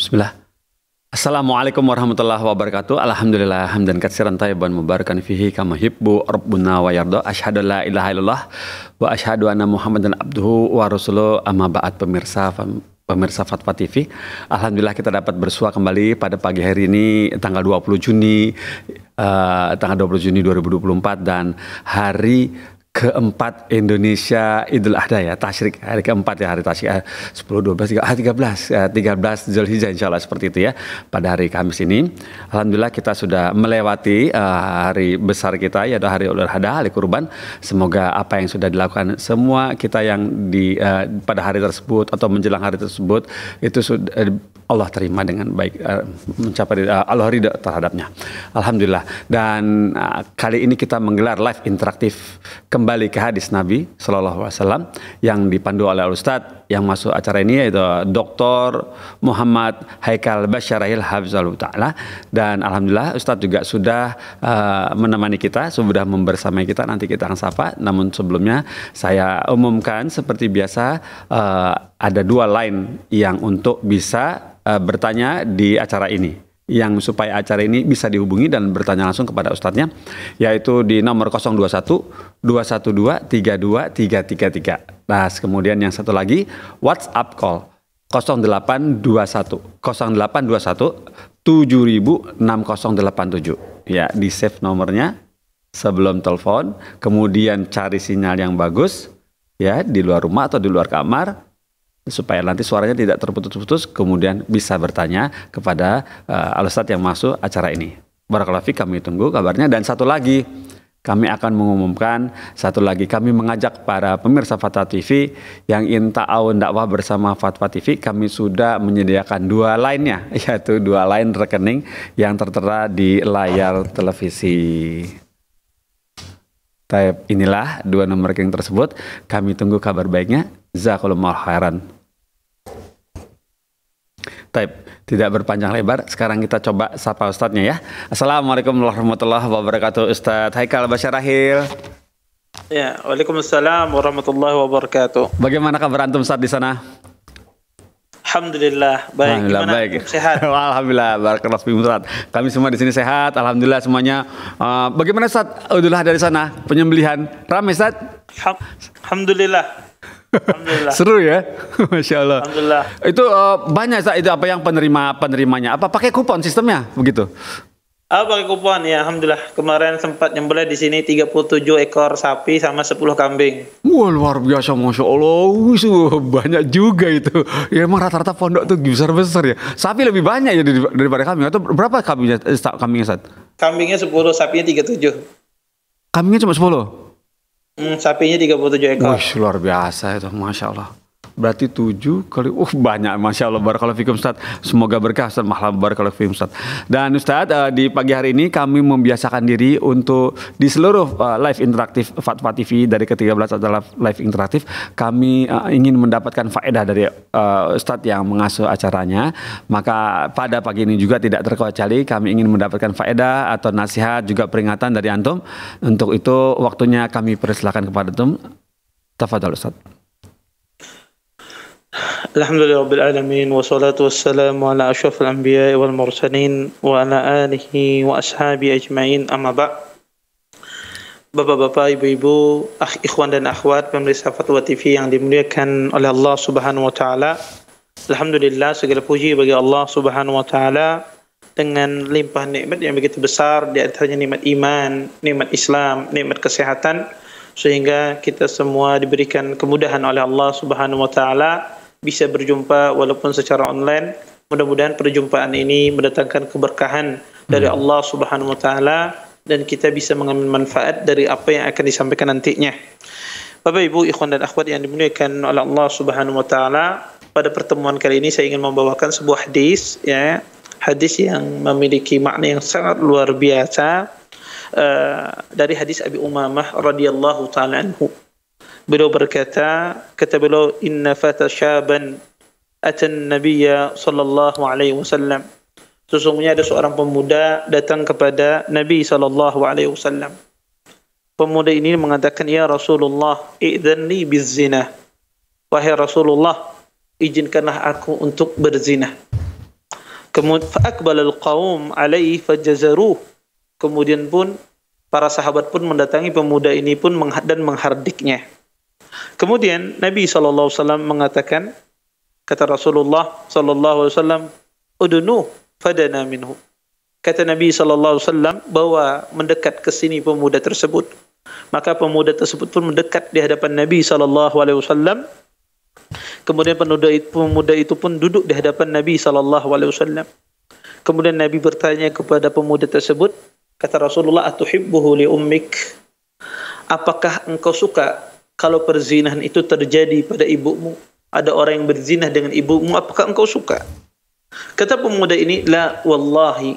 Bismillah. Assalamualaikum warahmatullahi wabarakatuh. Alhamdulillah hamdan katsiran thayyiban mubarakan fihi kama yuhibbu rabbuna wa yarda. Asyhadu la ilaha illallah wa asyhadu anna Muhammadan abduhu wa rasuluh. Amma ba'd, pemirsa Fatwa TV. Alhamdulillah kita dapat bersua kembali pada pagi hari ini tanggal 20 Juni 2024 dan hari keempat Indonesia Idul Adha ya, Tasyrik, hari keempat ya, hari Tasyrik 10, 12, 13 Zulhijjah insya Allah seperti itu ya, pada hari Kamis ini. Alhamdulillah kita sudah melewati hari besar kita yaitu hari Idul Adha, hari kurban. Semoga apa yang sudah dilakukan semua kita yang pada hari tersebut atau menjelang hari tersebut itu sudah Allah terima dengan baik, mencapai Allah ridha terhadapnya. Alhamdulillah. Dan kali ini kita menggelar live interaktif kembali ke hadis Nabi Sallallahu Alaihi Wasallam yang dipandu oleh Ustadz yang masuk acara ini yaitu Dr. Muhammad Haikal Basyarahil Hafizahullah Ta'ala. Dan Alhamdulillah Ustadz juga sudah menemani kita, sudah membersamai kita, nanti kita akan sapa. Namun sebelumnya saya umumkan seperti biasa ada dua line yang untuk bisa bertanya di acara ini, yang supaya acara ini bisa dihubungi dan bertanya langsung kepada ustadznya, yaitu di nomor 021 212 32 333. Nah, kemudian yang satu lagi WhatsApp call 0821 7000 6087. Ya, di save nomornya sebelum telepon, kemudian cari sinyal yang bagus ya di luar rumah atau di luar kamar, supaya nanti suaranya tidak terputus-putus, kemudian bisa bertanya kepada Al-Ustadz yang masuk acara ini. Barakallahu fiik, kami tunggu kabarnya. Dan satu lagi, kami akan mengumumkan, kami mengajak para pemirsa Fatwa TV yang ingin ta'awun dakwah bersama Fatwa TV, kami sudah menyediakan dua line-nya, yaitu dua line rekening yang tertera di layar televisi. Inilah dua nomor rekening tersebut, kami tunggu kabar baiknya. Jazakumullahu khairan. Tidak berpanjang lebar, sekarang kita coba sapa ustadznya ya. Assalamualaikum warahmatullahi wabarakatuh, Ustadz Haikal Basyarahil. Ya, waalaikumsalam warahmatullahi wabarakatuh. Bagaimana kabar antum Ustadz di sana? Alhamdulillah baik. Alhamdulillah baik. Sehat. Alhamdulillah, barakallahu fiikum Ustadz. Kami semua di sini sehat, alhamdulillah semuanya. Bagaimana Ustadz? Udah dari sana penyembelihan ramai Ustadz? Alhamdulillah. Alhamdulillah. Seru ya, masya Allah. Alhamdulillah. Itu banyak itu apa yang penerimanya? Apa pakai kupon sistemnya begitu? Pakai kupon ya, alhamdulillah. Kemarin sempat nyembelih di sini 37 ekor sapi sama 10 kambing. Wah, luar biasa, masya Allah. Banyak juga itu. Ya emang rata-rata pondok tuh besar-besar ya. Sapi lebih banyak ya daripada kambing. Atau berapa kambingnya Ustaz? Kambingnya 10, sapinya 37. Kambingnya cuma 10? Sapinya 37 ekor. Wih, luar biasa itu, masya Allah. Berarti 7 kali, banyak, masya Allah. Barakallahu fikum Ustaz. Semoga berkah Ustaz. Barakallahu fikum Ustaz. Dan Ustaz, di pagi hari ini kami membiasakan diri untuk di seluruh live interaktif Fatwa TV dari ke-13 adalah live interaktif. Kami ingin mendapatkan faedah dari Ustaz yang mengasuh acaranya. Maka pada pagi ini juga tidak terkecuali kami ingin mendapatkan faedah atau nasihat juga peringatan dari antum. Untuk itu waktunya kami persilakan kepada antum. Tafadhal Ustaz. Alhamdulillah alamin wassalatu wassalamu ala asyrafil anbiya'i wal mursalin wa ala alihi wa ashabi ajmain, amma ba'd. Bapak-bapak, ibu-ibu, ikhwan dan akhwat pemirsa Fatwa TV yang dimuliakan oleh Allah Subhanahu wa taala. Alhamdulillah, segala puji bagi Allah Subhanahu wa taala dengan limpahan nikmat yang begitu besar, di antaranya nikmat iman, nikmat Islam, nikmat kesehatan, sehingga kita semua diberikan kemudahan oleh Allah Subhanahu wa taala bisa berjumpa walaupun secara online. Mudah-mudahan perjumpaan ini mendatangkan keberkahan dari Allah Subhanahu wa taala dan kita bisa mengambil manfaat dari apa yang akan disampaikan nantinya. Bapak Ibu, ikhwan dan akhwat yang dimuliakan oleh Allah Subhanahu wa taala, pada pertemuan kali ini saya ingin membawakan sebuah hadis ya, hadis yang memiliki makna yang sangat luar biasa, dari hadis Abi Umamah radhiyallahu taala anhu. Beliau berkata, kata beliau, inna fata syaban atan nabiyya sallallahu alaihi wasallam. Sesungguhnya ada seorang pemuda datang kepada Nabi sallallahu alaihi wasallam. Pemuda ini mengatakan, ya Rasulullah, i'dzanni bizzinah. Wahai Rasulullah, izinkanlah aku untuk berzina. Kemudian fa'aqbalal qaum alaihi fajazaruh. Kemudian pun para sahabat pun mendatangi pemuda ini pun dan menghardiknya. Kemudian Nabi SAW mengatakan, kata Rasulullah SAW, udunu fadana minhu. Kata Nabi SAW bahwa mendekat ke sini pemuda tersebut. Maka pemuda tersebut pun mendekat di hadapan Nabi SAW. Kemudian pemuda itu pun duduk di hadapan Nabi SAW. Kemudian Nabi bertanya kepada pemuda tersebut, kata Rasulullah, atuhibbuhu li ummik? Apakah engkau suka kalau perzinahan itu terjadi pada ibumu? Ada orang yang berzina dengan ibumu, apakah engkau suka? Kata pemuda ini, la wallahi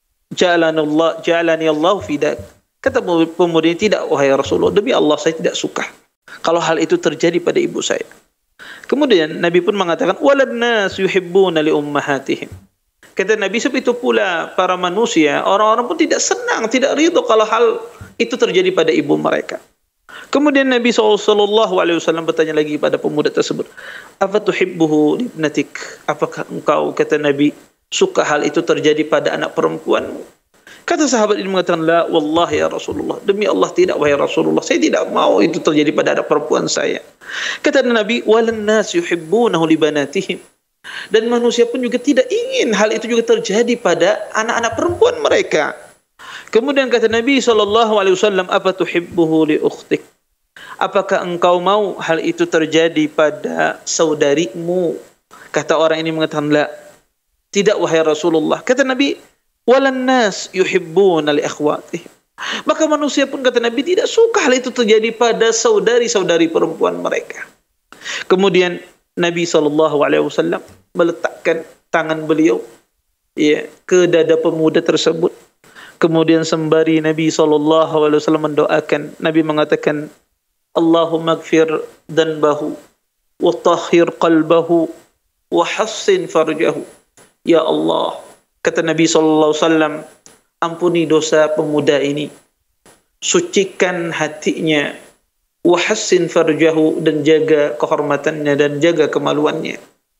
ja'alani Allah fidak. Kata pemuda ini, tidak wahai Rasulullah, demi Allah saya tidak suka kalau hal itu terjadi pada ibu saya. Kemudian Nabi pun mengatakan, walad nas yuhibbuna li ummahatihim. Kata Nabi, seperti itu pula para manusia, orang-orang pun tidak senang, tidak ridho kalau hal itu terjadi pada ibu mereka. Kemudian Nabi SAW bertanya lagi pada pemuda tersebut, apa tuhibbuhu libnatik? Apakah engkau, kata Nabi, suka hal itu terjadi pada anak perempuanmu? Kata sahabat ini mengatakan, la wallahi ya Rasulullah, demi Allah tidak wahai Rasulullah, saya tidak mau itu terjadi pada anak perempuan saya. Kata Nabi, walan nas yuhibbunahu libanatihim. Dan manusia pun juga tidak ingin hal itu juga terjadi pada anak-anak perempuan mereka. Kemudian kata Nabi SAW, apa tuhibbuhu li ukhtik? Apakah engkau mau hal itu terjadi pada saudarimu? Kata orang ini mengatakan, la, tidak wahai Rasulullah. Kata Nabi, walan nas yuhibbuna li akhwatihim. Maka manusia pun, kata Nabi, tidak suka hal itu terjadi pada saudari-saudari perempuan mereka. Kemudian Nabi SAW meletakkan tangan beliau ke dada pemuda tersebut. Kemudian sembari Nabi SAW mendoakan, Nabi mengatakan, Allahumma gfir dhanbahu wa tahhir qalbahu wa hassin farjahu. Ya Allah, kata Nabi SAW, ampuni dosa pemuda ini, sucikan hatinya, wa hassin farjahu, dan jaga kehormatannya dan jaga kemaluannya.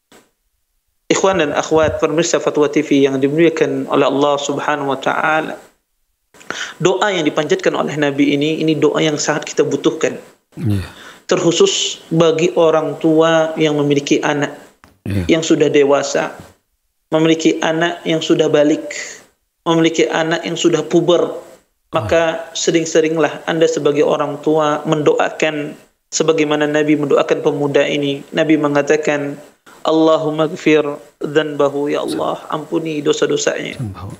Ikhwan dan akhwat pemirsa Fatwa TV yang dimuliakan oleh Allah Subhanahu wa taala, doa yang dipanjatkan oleh Nabi ini doa yang sangat kita butuhkan. Terkhusus bagi orang tua yang memiliki anak yang sudah dewasa, memiliki anak yang sudah balik, memiliki anak yang sudah puber. Maka sering-seringlah Anda sebagai orang tua mendoakan sebagaimana Nabi mendoakan pemuda ini. Nabi mengatakan, Allahumma gfir dhanbahu, ya Allah, ampuni dosa-dosanya.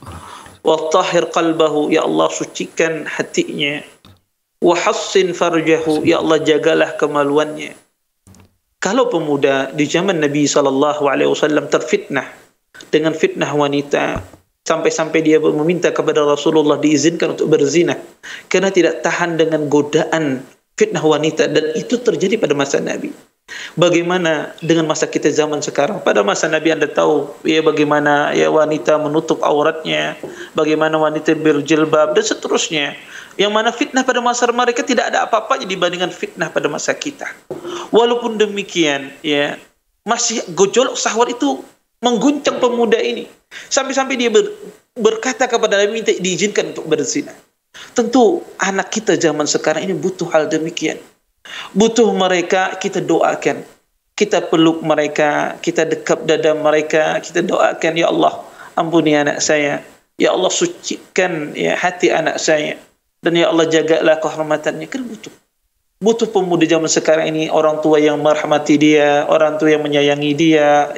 Wa tahhir qalbahu, ya Allah, sucikan hatinya. Wa hassin farjahu, ya Allah, jagalah kemaluannya. Kalau pemuda di zaman Nabi SAW terfitnah dengan fitnah wanita, sampai-sampai dia meminta kepada Rasulullah diizinkan untuk berzina karena tidak tahan dengan godaan fitnah wanita, dan itu terjadi pada masa Nabi. Bagaimana dengan masa kita zaman sekarang? Pada masa Nabi Anda tahu bagaimana wanita menutup auratnya, bagaimana wanita berjilbab dan seterusnya. Yang mana fitnah pada masa mereka tidak ada apa-apanya dibandingkan fitnah pada masa kita. Walaupun demikian, masih gejolak syahwat itu mengguncang pemuda ini. Sampai-sampai dia berkata kepada Nabi, minta diizinkan untuk berzina. Tentu anak kita zaman sekarang ini butuh hal demikian. Butuh mereka kita doakan, kita peluk mereka, kita dekap dada mereka, kita doakan, ya Allah, ampuni anak saya, ya Allah, sucikan hati anak saya, dan ya Allah, jagalah kehormatannya. Kan butuh pemuda zaman sekarang ini orang tua yang merahmati dia, orang tua yang menyayangi dia.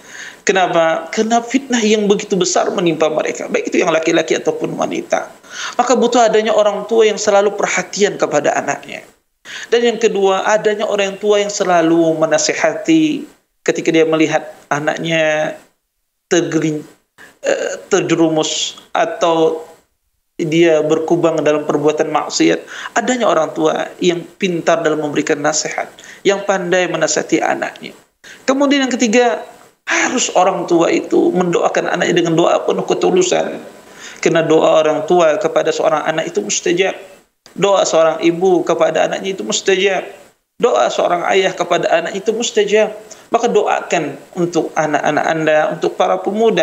Kenapa? Karena fitnah yang begitu besar menimpa mereka, baik itu yang laki-laki ataupun wanita. Maka butuh adanya orang tua yang selalu perhatian kepada anaknya. Dan yang kedua, adanya orang tua yang selalu menasihati ketika dia melihat anaknya terjerumus atau dia berkubang dalam perbuatan maksiat. Adanya orang tua yang pintar dalam memberikan nasihat, yang pandai menasihati anaknya. Kemudian yang ketiga, harus orang tua itu mendoakan anaknya dengan doa penuh ketulusan. Karena doa orang tua kepada seorang anak itu mustajab. Doa seorang ibu kepada anaknya itu mustajab. Doa seorang ayah kepada anak itu mustajab. Maka doakan untuk anak-anak Anda, untuk para pemuda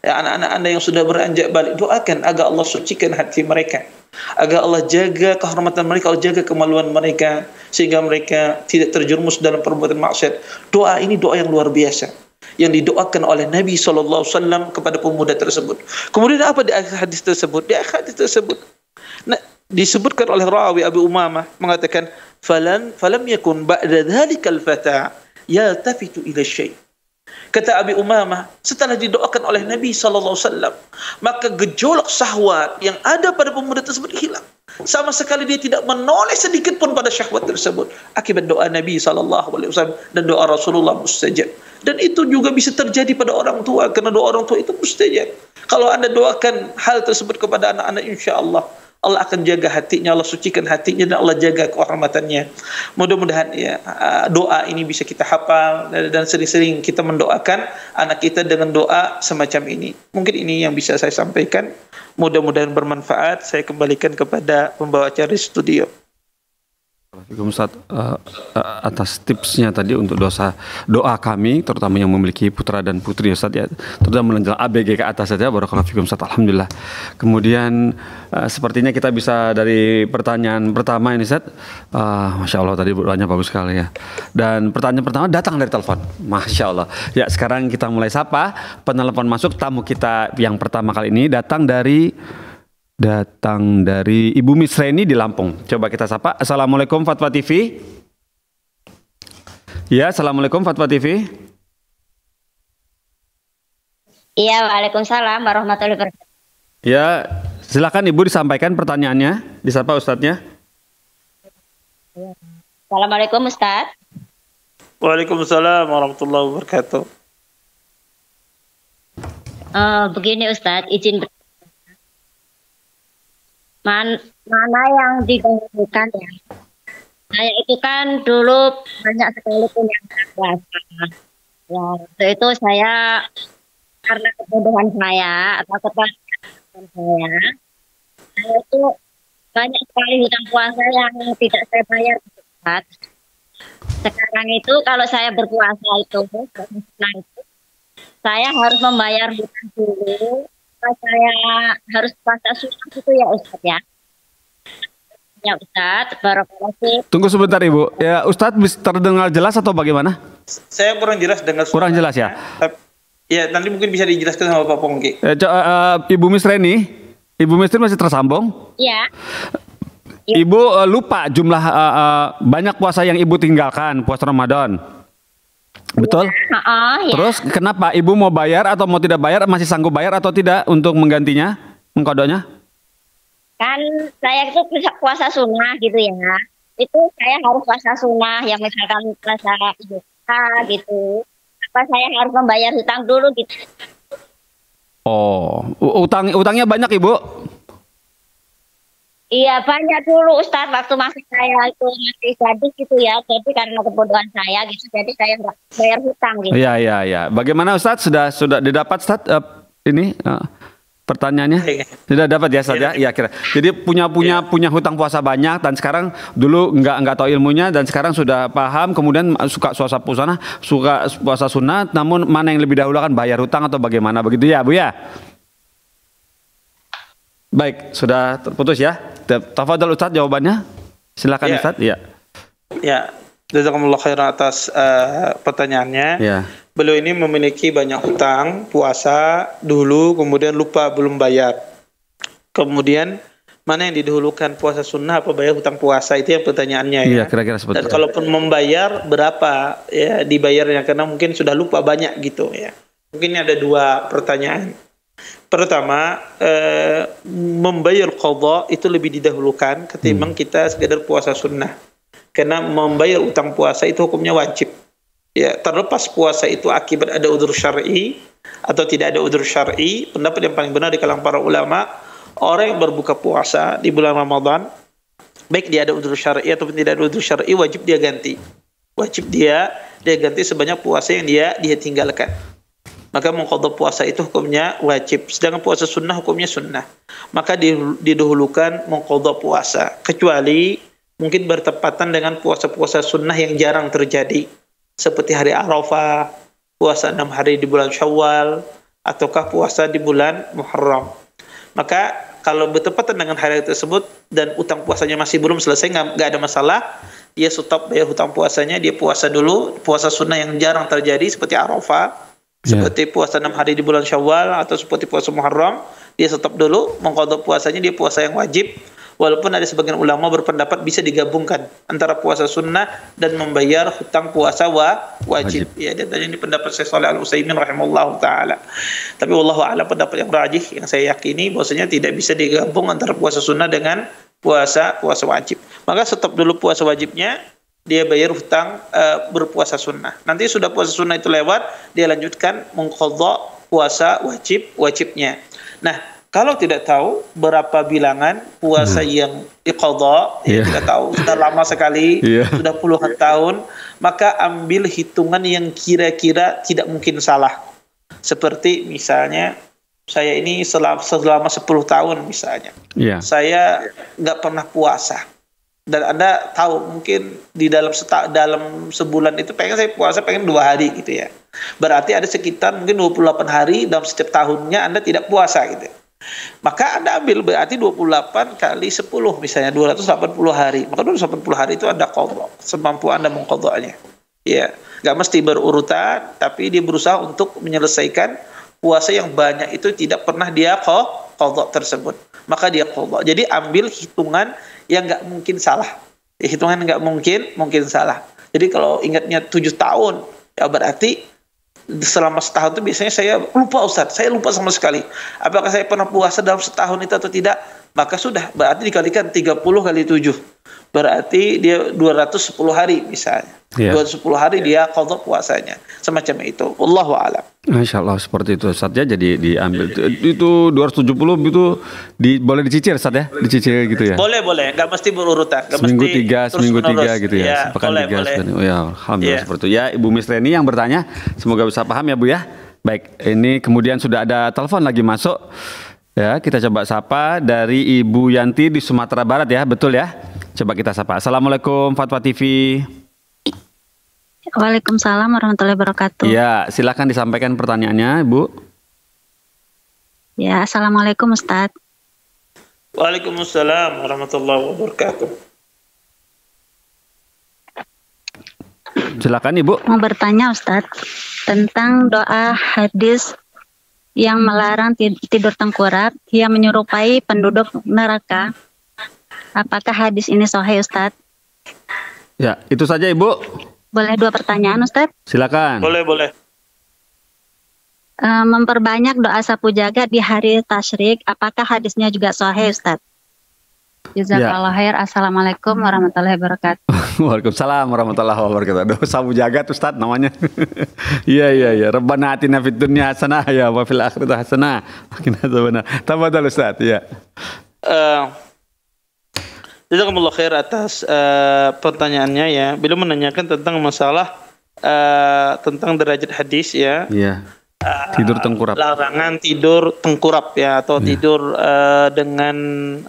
Ya, anak-anak Anda yang sudah beranjak balik, doakan agar Allah sucikan hati mereka, agar Allah jaga kehormatan mereka, Allah jaga kemaluan mereka, sehingga mereka tidak terjerumus dalam perbuatan maksiat. Doa ini doa yang luar biasa yang didoakan oleh Nabi SAW kepada pemuda tersebut. Kemudian apa di akhir hadis tersebut? Di akhir hadis tersebut, nah, disebutkan oleh rawi Abu Umamah mengatakan, falam yakun ba'da dhalikal fata yaltafitu ila syai'. Kata Abi Umamah, setelah didoakan oleh Nabi SAW, maka gejolak syahwat yang ada pada pemuda tersebut hilang. Sama sekali dia tidak menoleh sedikit pun pada syahwat tersebut. Akibat doa Nabi SAW dan doa Rasulullah mustajab. Dan itu juga bisa terjadi pada orang tua, karena doa orang tua itu mustajab. Kalau Anda doakan hal tersebut kepada anak-anak, insya Allah Allah akan jaga hatinya, Allah sucikan hatinya, dan Allah jaga kehormatannya. Mudah-mudahan ya, doa ini bisa kita hafal, dan sering-sering kita mendoakan anak kita dengan doa semacam ini. Mungkin ini yang bisa saya sampaikan. Mudah-mudahan bermanfaat. Saya kembalikan kepada pembawa acara di studio. Assalamualaikum Ustaz, atas tipsnya tadi untuk doa kami, terutama yang memiliki putra dan putri Ustaz ya, terutama menjelang ABG ke atas saja. Barakallahu fikum Ustaz, alhamdulillah. Kemudian sepertinya kita bisa dari pertanyaan pertama ini Ustaz, Masya Allah tadi doanya bagus sekali ya. Dan pertanyaan pertama datang dari telepon, Masya Allah. Ya, sekarang kita mulai sapa penelpon masuk. Tamu kita yang pertama kali ini datang dari Ibu Misreni di Lampung. Coba kita sapa. Assalamualaikum Fatwa TV. Ya, Assalamualaikum Fatwa TV. Iya, waalaikumsalam warahmatullahi wabarakatuh. Ya, silakan Ibu disampaikan pertanyaannya. Disapa Ustadznya. Assalamualaikum Ustadz. Waalaikumsalam warahmatullahi wabarakatuh. Begini Ustadz, izin mana yang didahulukan ya? Saya itu kan dulu banyak sekali punya puasa. Ya, waktu itu saya karena kebodohan saya atau kebodohan saya itu banyak sekali hutang puasa yang tidak saya bayar. Sekarang itu kalau saya berpuasa itu, saya harus membayar hutang dulu. Saya harus puasa sunnah itu ya Ustadz ya. Ya Ustadz, barakallahu. Tunggu sebentar Ibu. Ya Ustadz bisa terdengar jelas atau bagaimana? Saya kurang jelas dengar. Kurang jelas ya. Ya, nanti mungkin bisa dijelaskan sama Pak Pongki. Ibu Misreni, Ibu Misreni masih tersambung? Iya. Ibu lupa jumlah banyak puasa yang Ibu tinggalkan puasa Ramadan. Betul? Ya. Terus kenapa Ibu mau bayar atau mau tidak bayar, masih sanggup bayar atau tidak untuk menggantinya, mengkodonya? Kan saya itu puasa sunnah gitu ya. Itu saya harus puasa sunnah, yang misalkan puasa gitu. Apa saya harus membayar hutang dulu gitu. Oh, utangnya banyak Ibu? Iya banyak dulu Ustadz, waktu masih saya itu masih gadis gitu ya, jadi karena kebodohan saya gitu, jadi saya nggak bayar hutang gitu. Iya. Bagaimana Ustadz, sudah didapat Ustadz ini pertanyaannya? Sudah dapat ya Ustadz ya? Iya kira. Jadi punya hutang puasa banyak, dan sekarang dulu nggak tahu ilmunya, dan sekarang sudah paham, kemudian suka puasa sunat, namun mana yang lebih dahulu akan bayar hutang atau bagaimana, begitu ya Bu ya? Baik, sudah terputus ya. Tafadhol Ustadz jawabannya. Silakan ya. Ustadz. Iya. Ya, jazakumullah khairan atas pertanyaannya. Ya. Beliau ini memiliki banyak hutang puasa dulu, kemudian lupa belum bayar. Kemudian mana yang didahulukan, puasa sunnah apa bayar hutang puasa, itu yang pertanyaannya ya. Iya, kira-kira seperti itu. Dan kalaupun membayar berapa ya dibayarnya, karena mungkin sudah lupa banyak gitu ya. Mungkin ada dua pertanyaan. Pertama, membayar qadha itu lebih didahulukan ketimbang kita sekedar puasa sunnah. Karena membayar utang puasa itu hukumnya wajib. Ya, terlepas puasa itu akibat ada udzur syar'i atau tidak ada udzur syar'i, pendapat yang paling benar di kalangan para ulama, orang yang berbuka puasa di bulan Ramadan, baik dia ada udzur syar'i ataupun tidak ada udzur syar'i, wajib dia ganti. Wajib dia ganti sebanyak puasa yang dia tinggalkan. Maka mengqadha puasa itu hukumnya wajib, sedangkan puasa sunnah hukumnya sunnah. Maka didahulukan mengqadha puasa, kecuali mungkin bertepatan dengan puasa-puasa sunnah yang jarang terjadi, seperti hari Arafah, puasa 6 hari di bulan Syawal, ataukah puasa di bulan Muharram. Maka kalau bertepatan dengan hari tersebut dan utang puasanya masih belum selesai, nggak ada masalah, dia stop bayar hutang puasanya, dia puasa dulu, puasa sunnah yang jarang terjadi seperti Arafah, seperti puasa 6 hari di bulan Syawal, atau seperti puasa Muharram, dia stop dulu, mengqadha puasanya, dia puasa yang wajib. Walaupun ada sebagian ulama berpendapat bisa digabungkan antara puasa sunnah dan membayar hutang puasa wajib. Ya, dan ini pendapat Syekh Shalih Al-Utsaimin rahimahullah taala. Tapi wallahu a'lam, pendapat yang rajih yang saya yakini bahwasanya tidak bisa digabung antara puasa sunnah dengan puasa wajib. Maka stop dulu puasa wajibnya, dia bayar hutang berpuasa sunnah. Nanti sudah puasa sunnah itu lewat, dia lanjutkan mengqadha puasa wajibnya. Nah, kalau tidak tahu berapa bilangan puasa yang diqadha, tidak tahu, sudah lama sekali, sudah puluhan tahun, maka ambil hitungan yang kira-kira tidak mungkin salah. Seperti misalnya, saya ini selama 10 tahun misalnya, saya nggak pernah puasa. Dan Anda tahu mungkin di dalam sebulan itu saya puasa 2 hari gitu ya. Berarti ada sekitar mungkin 28 hari dalam setiap tahunnya Anda tidak puasa gitu. Maka Anda ambil berarti 28 kali 10 misalnya 280 hari. Maka 280 hari itu Anda qadha semampu Anda mengqadhanya. Ya, enggak mesti berurutan, tapi dia berusaha untuk menyelesaikan puasa yang banyak itu tidak pernah dia qadha tersebut. Maka dia qadha. Jadi ambil hitungan yang enggak mungkin salah. Hitungan enggak mungkin salah. Jadi kalau ingatnya 7 tahun, ya berarti selama setahun itu biasanya saya lupa Ustaz, saya lupa sama sekali. Apakah saya pernah puasa dalam setahun itu atau tidak? Maka sudah, berarti dikalikan 30 kali 7. Berarti dia 210 hari misalnya. 210 hari dia qadha puasanya. Semacam itu. Wallahu a'lam. Masya Allah, seperti itu Ustaz ya. Jadi diambil itu 270 itu boleh dicicil Ustaz ya? Dicicil gitu ya? Boleh. Nggak mesti berurutan. Seminggu 3 gitu ya? Sepekan 3. Oh ya, alhamdulillah seperti itu. Ya, Ibu Misleni yang bertanya, semoga bisa paham ya Bu ya. Baik, ini kemudian sudah ada telepon lagi masuk. Ya, kita coba sapa dari Ibu Yanti di Sumatera Barat ya, betul ya? Coba kita sapa. Assalamualaikum Fatwa TV. Waalaikumsalam warahmatullahi wabarakatuh. Ya, silakan disampaikan pertanyaannya, Bu. Ya, assalamualaikum Ustaz. Waalaikumsalam warahmatullahi wabarakatuh. Silakan Ibu. Mau bertanya Ustaz tentang doa hadis yang melarang tidur tengkurap yang menyerupai penduduk neraka. Apakah hadis ini sahih Ustaz? Ya, itu saja Ibu. Boleh 2 pertanyaan Ustaz? Silakan. Boleh. Memperbanyak doa sapu jagat di hari tasyrik, apakah hadisnya juga sahih Ustaz? Jazakallah khair. Assalamualaikum warahmatullahi wabarakatuh. Waalaikumsalam warahmatullahi wabarakatuh. Doa sapu jagat Ustaz namanya. Iya. Rabbana atina fid dunya hasanah ya wa fil akhirati hasanah. Makin azabana. Tafadhal Ustaz, ya. Jazakumullah khair atas pertanyaannya ya. Beliau menanyakan tentang masalah tentang derajat hadis ya. Iya. Tidur tengkurap. Larangan tidur tengkurap ya, atau tidur dengan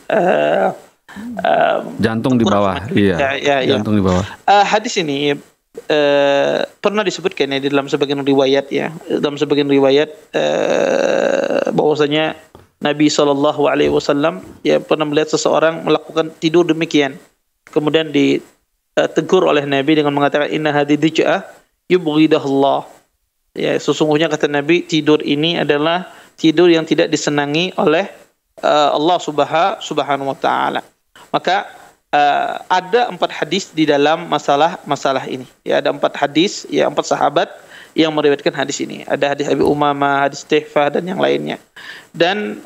jantung di bawah. Iya. Jantung di bawah. Hadis ini pernah disebutkan ya di dalam sebagian riwayat ya. Dalam sebagian riwayat bahwasanya Nabi SAW ya pernah melihat seseorang melakukan tidur demikian. Kemudian ditegur oleh Nabi dengan mengatakan inna hadidij'ah yubghidahullah. Ya, sesungguhnya kata Nabi, tidur ini adalah tidur yang tidak disenangi oleh Allah Subhanahu wa taala. Maka ada 4 hadis di dalam masalah ini. Ya, ada 4 hadis, ya 4 sahabat yang meriwayatkan hadis ini. Ada hadis Abi Umamah, hadis Tihfah dan yang lainnya. Dan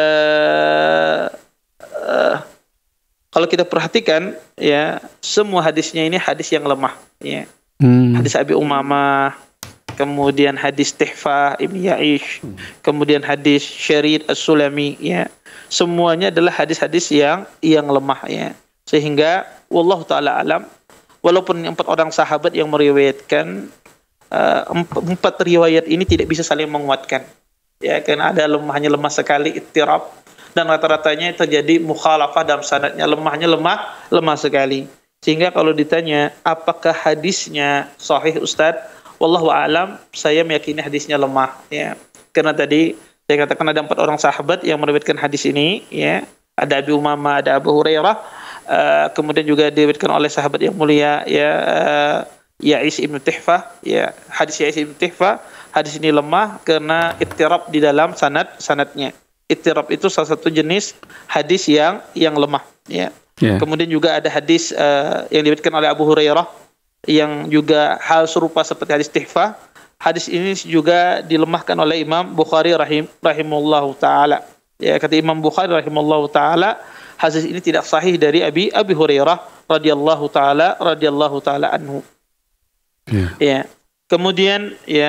kalau kita perhatikan ya, semua hadisnya ini hadis yang lemah ya. Hadis Abi Umamah, kemudian hadis Tihfah Ibn Ya'ish, kemudian hadis Syarid As-Sulami ya. Semuanya adalah hadis-hadis yang lemah ya. Sehingga wallahu taala alam, walaupun 4 orang sahabat yang meriwayatkan 4 riwayat ini tidak bisa saling menguatkan ya, karena ada lemah sekali ittirab, dan rata-ratanya terjadi mukhalafah dalam sanadnya, lemah sekali. Sehingga kalau ditanya apakah hadisnya sahih Ustaz, wallahu a'lam, saya meyakini hadisnya lemah ya. Karena tadi saya katakan ada 4 orang sahabat yang meriwayatkan hadis ini, ya. Ada Abi Umamah, ada Abu Hurairah, kemudian juga diriwayatkan oleh sahabat yang mulia, ya, Ya'is ibnu Tihfah, ya. Hadis Ya'is ibnu Tihfah, hadis ini lemah karena ittirab di dalam sanadnya. Ittirab itu salah satu jenis hadis yang lemah, ya. Yeah. Kemudian juga ada hadis yang diriwayatkan oleh Abu Hurairah yang juga hal serupa seperti hadis Tihfah. Hadis ini juga dilemahkan oleh Imam Bukhari rahimahullahu taala. Ya, kata Imam Bukhari rahimahullahu taala, hadis ini tidak sahih dari Abi Hurairah radhiyallahu taala anhu. Yeah. Ya. Kemudian ya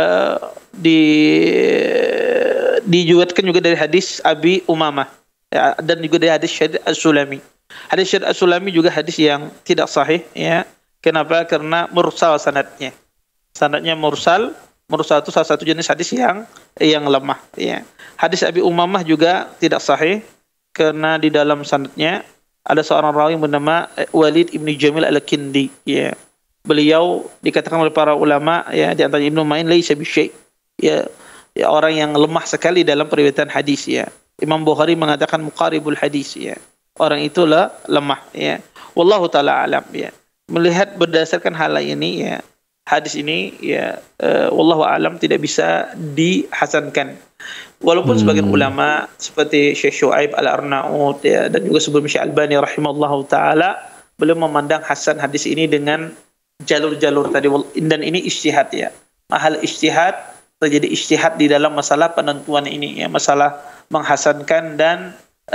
dijuatkan juga dari hadis Abi Umamah, ya, dan juga dari hadis Syed As-Sulami. Hadis Syed As-Sulami juga hadis yang tidak sahih, ya. Kenapa? Karena mursal sanadnya. Sanadnya mursal. Mursal itu salah satu jenis hadis yang lemah, ya. Hadis Abi Umamah juga tidak sahih karena di dalam sanadnya ada seorang rawi yang bernama Walid ibn Jamil al-Kindi, ya. Beliau dikatakan oleh para ulama, ya, di antara Ibnu Ma'in laisa bisyai', ya, orang yang lemah sekali dalam periwayatan hadis, ya. Imam Bukhari mengatakan muqaribul hadis, ya. Orang itulah lemah, ya. Wallahu taala alam, ya. Melihat berdasarkan hal ini, ya, hadis ini, ya, wallahu alam tidak bisa dihasankan. Walaupun sebagian ulama seperti Syekh Syuaib Al-Arnaud, ya, dan juga sebelum Syekh Albani rahimahullahu taala, beliau memandang hasan hadis ini dengan jalur-jalur tadi, dan ini ijtihad, ya. Mahal ijtihad, terjadi ijtihad di dalam masalah penentuan ini, ya, masalah menghasankan dan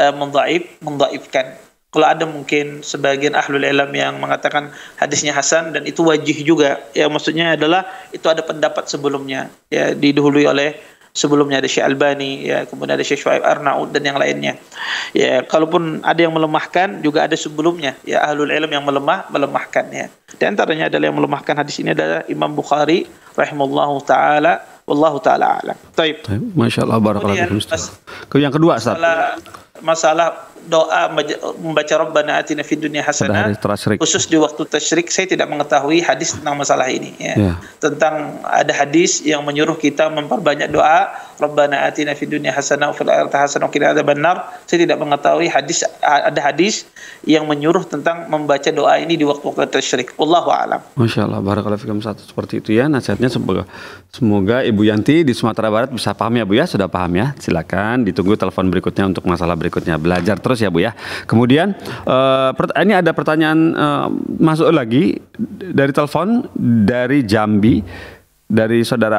mendhaifkan. Kalau ada mungkin sebagian ahlul ilm yang mengatakan hadisnya hasan dan itu wajih juga, ya, maksudnya adalah itu ada pendapat sebelumnya, ya, didahului oleh sebelumnya ada Syekh Albani, ya, kemudian ada Syekh Syuaib Arnaud dan yang lainnya. Ya, kalaupun ada yang melemahkan juga ada sebelumnya, ya, ahlul ilm yang melemahkan, ya. Di antaranya adalah yang melemahkan hadis ini adalah Imam Bukhari rahimahullahu taala, wallahu taala alam. Baik. Masyaallah, barakallahu fikum. Yang kedua, Ustaz. Masalah doa membaca Rabbana atina fid dunya hasanah khusus di waktu tasyrik, saya tidak mengetahui hadis tentang masalah ini, ya. Yeah. Tentang ada hadis yang menyuruh kita memperbanyak doa Rabbana atina fid dunya hasanah wa fil akhirati hasanah wa qina adzabannar. Saya tidak mengetahui ada hadis yang menyuruh tentang membaca doa ini di waktu tasyrik. Wallahu a'lam. Masyaallah, barakallahu fikum, satu seperti itu, ya, nasihatnya. Semoga Ibu Yanti di Sumatera Barat bisa paham, ya Bu, ya. Sudah paham, ya. Silakan ditunggu telepon berikutnya untuk masalah berikutnya. Belajar terus, ya Bu, ya. Kemudian ini ada pertanyaan masuk lagi dari telepon dari Jambi, dari saudara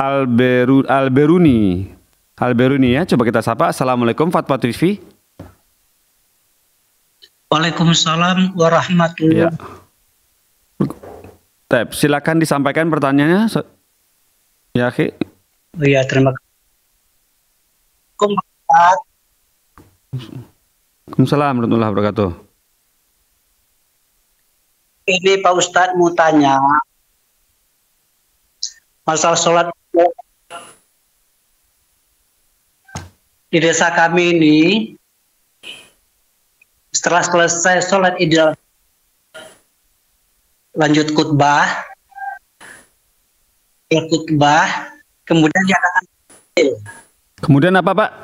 Alberuni, ya. Coba kita sapa. Assalamualaikum Fatwa TV. Waalaikumsalam warahmatullahi wabarakatuh. Silakan disampaikan pertanyaannya, ya, Ki. Oh ya, terima kasih. Waalaikumsalam warahmatullahi wabarakatuh. Ini Pak Ustadz mau tanya masalah sholat di desa kami ini. Setelah selesai sholat Idul lanjut khutbah, kemudian diadakan tahlil. Kemudian apa, Pak?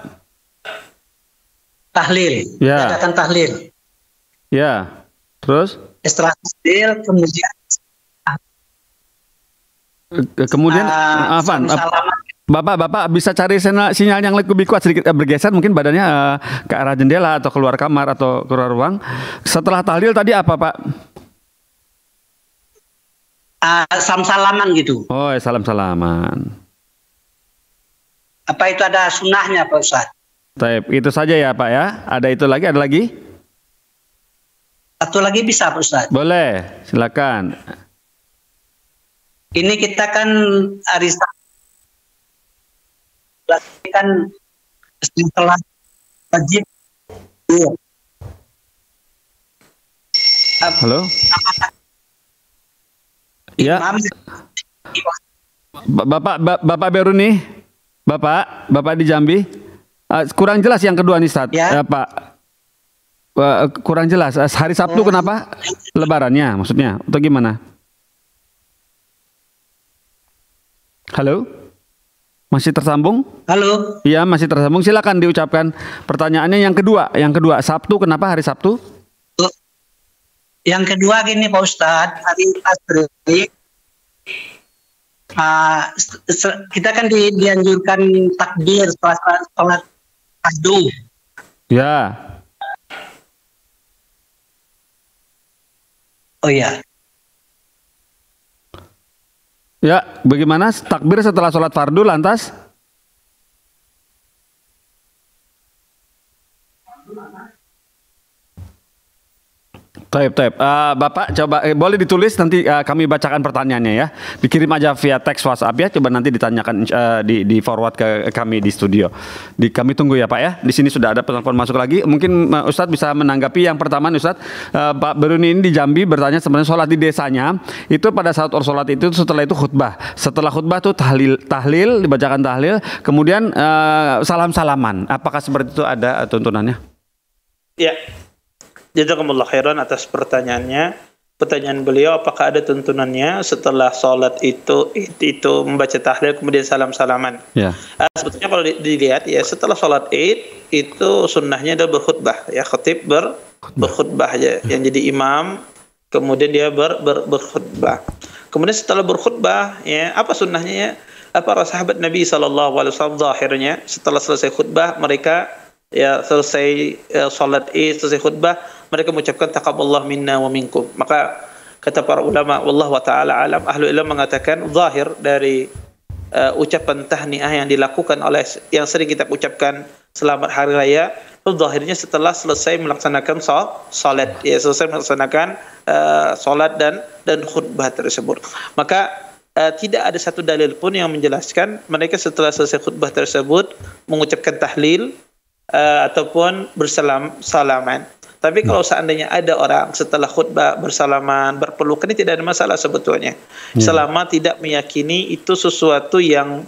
Tahlil. Ya. Diadakan tahlil. Ya. Terus? Setelah tahlil kemudian apa? Bapak bisa cari sinyal yang lebih kuat, sedikit bergeser mungkin badannya ke arah jendela atau keluar kamar atau keluar ruang. Setelah tahlil tadi apa, Pak? Salam-salaman gitu. Oh, salam-salaman. Apa itu ada sunnahnya, Pak Ustadz? Taib, itu saja ya, Pak, ya. Ada itu lagi, ada lagi? Satu lagi bisa, Pak Ustadz? Boleh, silakan. Ini kita kan hari kan setelah wajib. Halo? Ya. Bapak Beruni, Bapak di Jambi. Kurang jelas yang kedua nih, Ustaz. Ya. Pak. Kurang jelas. Hari Sabtu kenapa? Lebarannya maksudnya atau gimana? Halo? Masih tersambung? Halo. Iya, masih tersambung. Silakan diucapkan pertanyaannya yang kedua. Yang kedua, Sabtu, kenapa hari Sabtu? Yang kedua gini Pak Ustadz, hari Asri, kita kan dianjurkan takbir setelah sholat fardu. Ya. Oh iya. Ya, bagaimana takbir setelah sholat fardu lantas? Taib. Bapak coba boleh ditulis nanti kami bacakan pertanyaannya ya. Dikirim aja via teks WhatsApp ya. Coba nanti ditanyakan di forward ke kami di studio. Kami tunggu ya Pak ya. Di sini sudah ada penelpon masuk lagi. Mungkin Ustadz bisa menanggapi yang pertama Ustadz. Pak Beruni ini di Jambi bertanya sebenarnya sholat di desanya itu pada saat sholat itu setelah itu khutbah. Setelah khutbah tuh tahlil dibacakan tahlil. Kemudian salam-salaman. Apakah seperti itu ada tuntunannya? Ya. Jazakumullah khairan atas pertanyaannya. Pertanyaan beliau, apakah ada tuntunannya setelah sholat itu membaca tahlil kemudian salam-salaman? Ya. Sebetulnya kalau dilihat ya setelah sholat Id itu sunnahnya adalah berkhutbah ya, khatib berkhutbah aja yang jadi imam, kemudian dia berkhutbah. Kemudian setelah berkhutbah ya apa sunnahnya ya? Para sahabat Nabi SAW zahirnya setelah selesai khutbah mereka ya selesai sholat Id, selesai khutbah, mereka mengucapkan taqabbalallahu minna wa minkum. Maka kata para ulama wallahu ta'ala alam, ahlu ilmu mengatakan zahir dari ucapan tahniah yang dilakukan oleh yang sering kita ucapkan selamat hari raya itu zahirnya setelah selesai melaksanakan salat ya, selesai melaksanakan salat dan khutbah tersebut. Maka tidak ada satu dalil pun yang menjelaskan mereka setelah selesai khutbah tersebut mengucapkan tahlil ataupun salaman. Tapi kalau seandainya ada orang setelah khutbah bersalaman, berpelukan, ini tidak ada masalah sebetulnya. Selama tidak meyakini itu sesuatu yang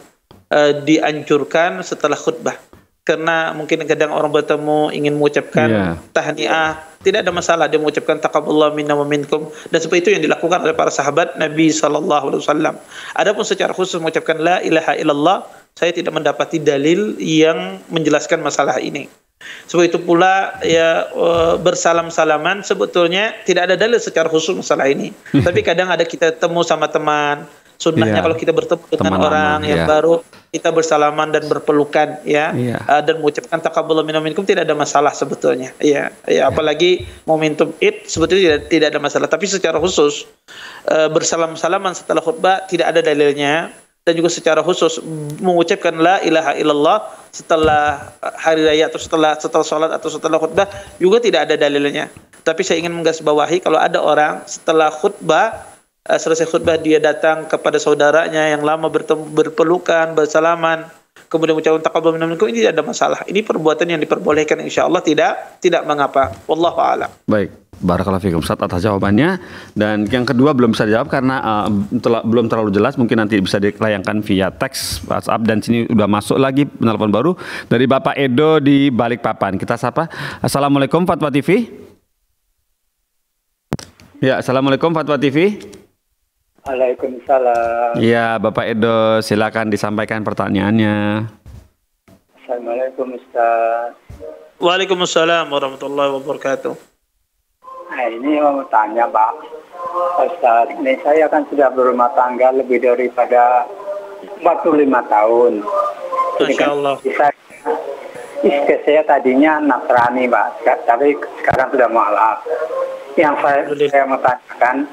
dianjurkan setelah khutbah. Karena mungkin kadang orang bertemu ingin mengucapkan tahniah, tidak ada masalah dia mengucapkan taqabbalallahu minna wa minkum, dan seperti itu yang dilakukan oleh para sahabat Nabi sallallahu alaihi wasallam. Adapun secara khusus mengucapkan la ilaha illallah, saya tidak mendapati dalil yang menjelaskan masalah ini. Sebab itu pula ya bersalam-salaman sebetulnya tidak ada dalil secara khusus masalah ini. Tapi kadang ada kita temu sama teman, sunnahnya kalau kita bertemu dengan orang yang baru kita bersalaman dan berpelukan ya, dan mengucapkan taqabbalallahu minna minkum, tidak ada masalah sebetulnya. Apalagi momentum Id sebetulnya tidak ada masalah. Tapi secara khusus bersalam-salaman setelah khutbah tidak ada dalilnya. Dan juga secara khusus mengucapkan la ilaha illallah setelah hari raya atau setelah sholat atau setelah khutbah juga tidak ada dalilnya. Tapi saya ingin menggarisbawahi kalau ada orang setelah khutbah, selesai khutbah dia datang kepada saudaranya yang lama berpelukan, bersalaman, kemudian mengucapkan taqabbalallahu minna minkum, ini tidak ada masalah. Ini perbuatan yang diperbolehkan, insyaallah tidak mengapa. Wallahu a'lam. Baik. Barakallahu fikum Ustaz atas jawabannya. Dan yang kedua belum bisa dijawab karena belum terlalu jelas, mungkin nanti bisa dilayangkan via teks WhatsApp. Dan sini udah masuk lagi penelpon baru dari Bapak Edo di Balikpapan. Kita sapa. Assalamualaikum Fatwa TV. Ya, assalamualaikum Fatwa TV. Waalaikumsalam. Ya, Bapak Edo silakan disampaikan pertanyaannya. Assalamualaikum Ustaz. Waalaikumsalam warahmatullahi wabarakatuh. Nah, ini mau tanya Pak Ustaz, ini saya kan sudah berumah tangga lebih daripada 45 tahun. Masya Allah. Istri saya tadinya Nasrani Pak, tapi sekarang sudah mualaf. Yang saya mau tanyakan,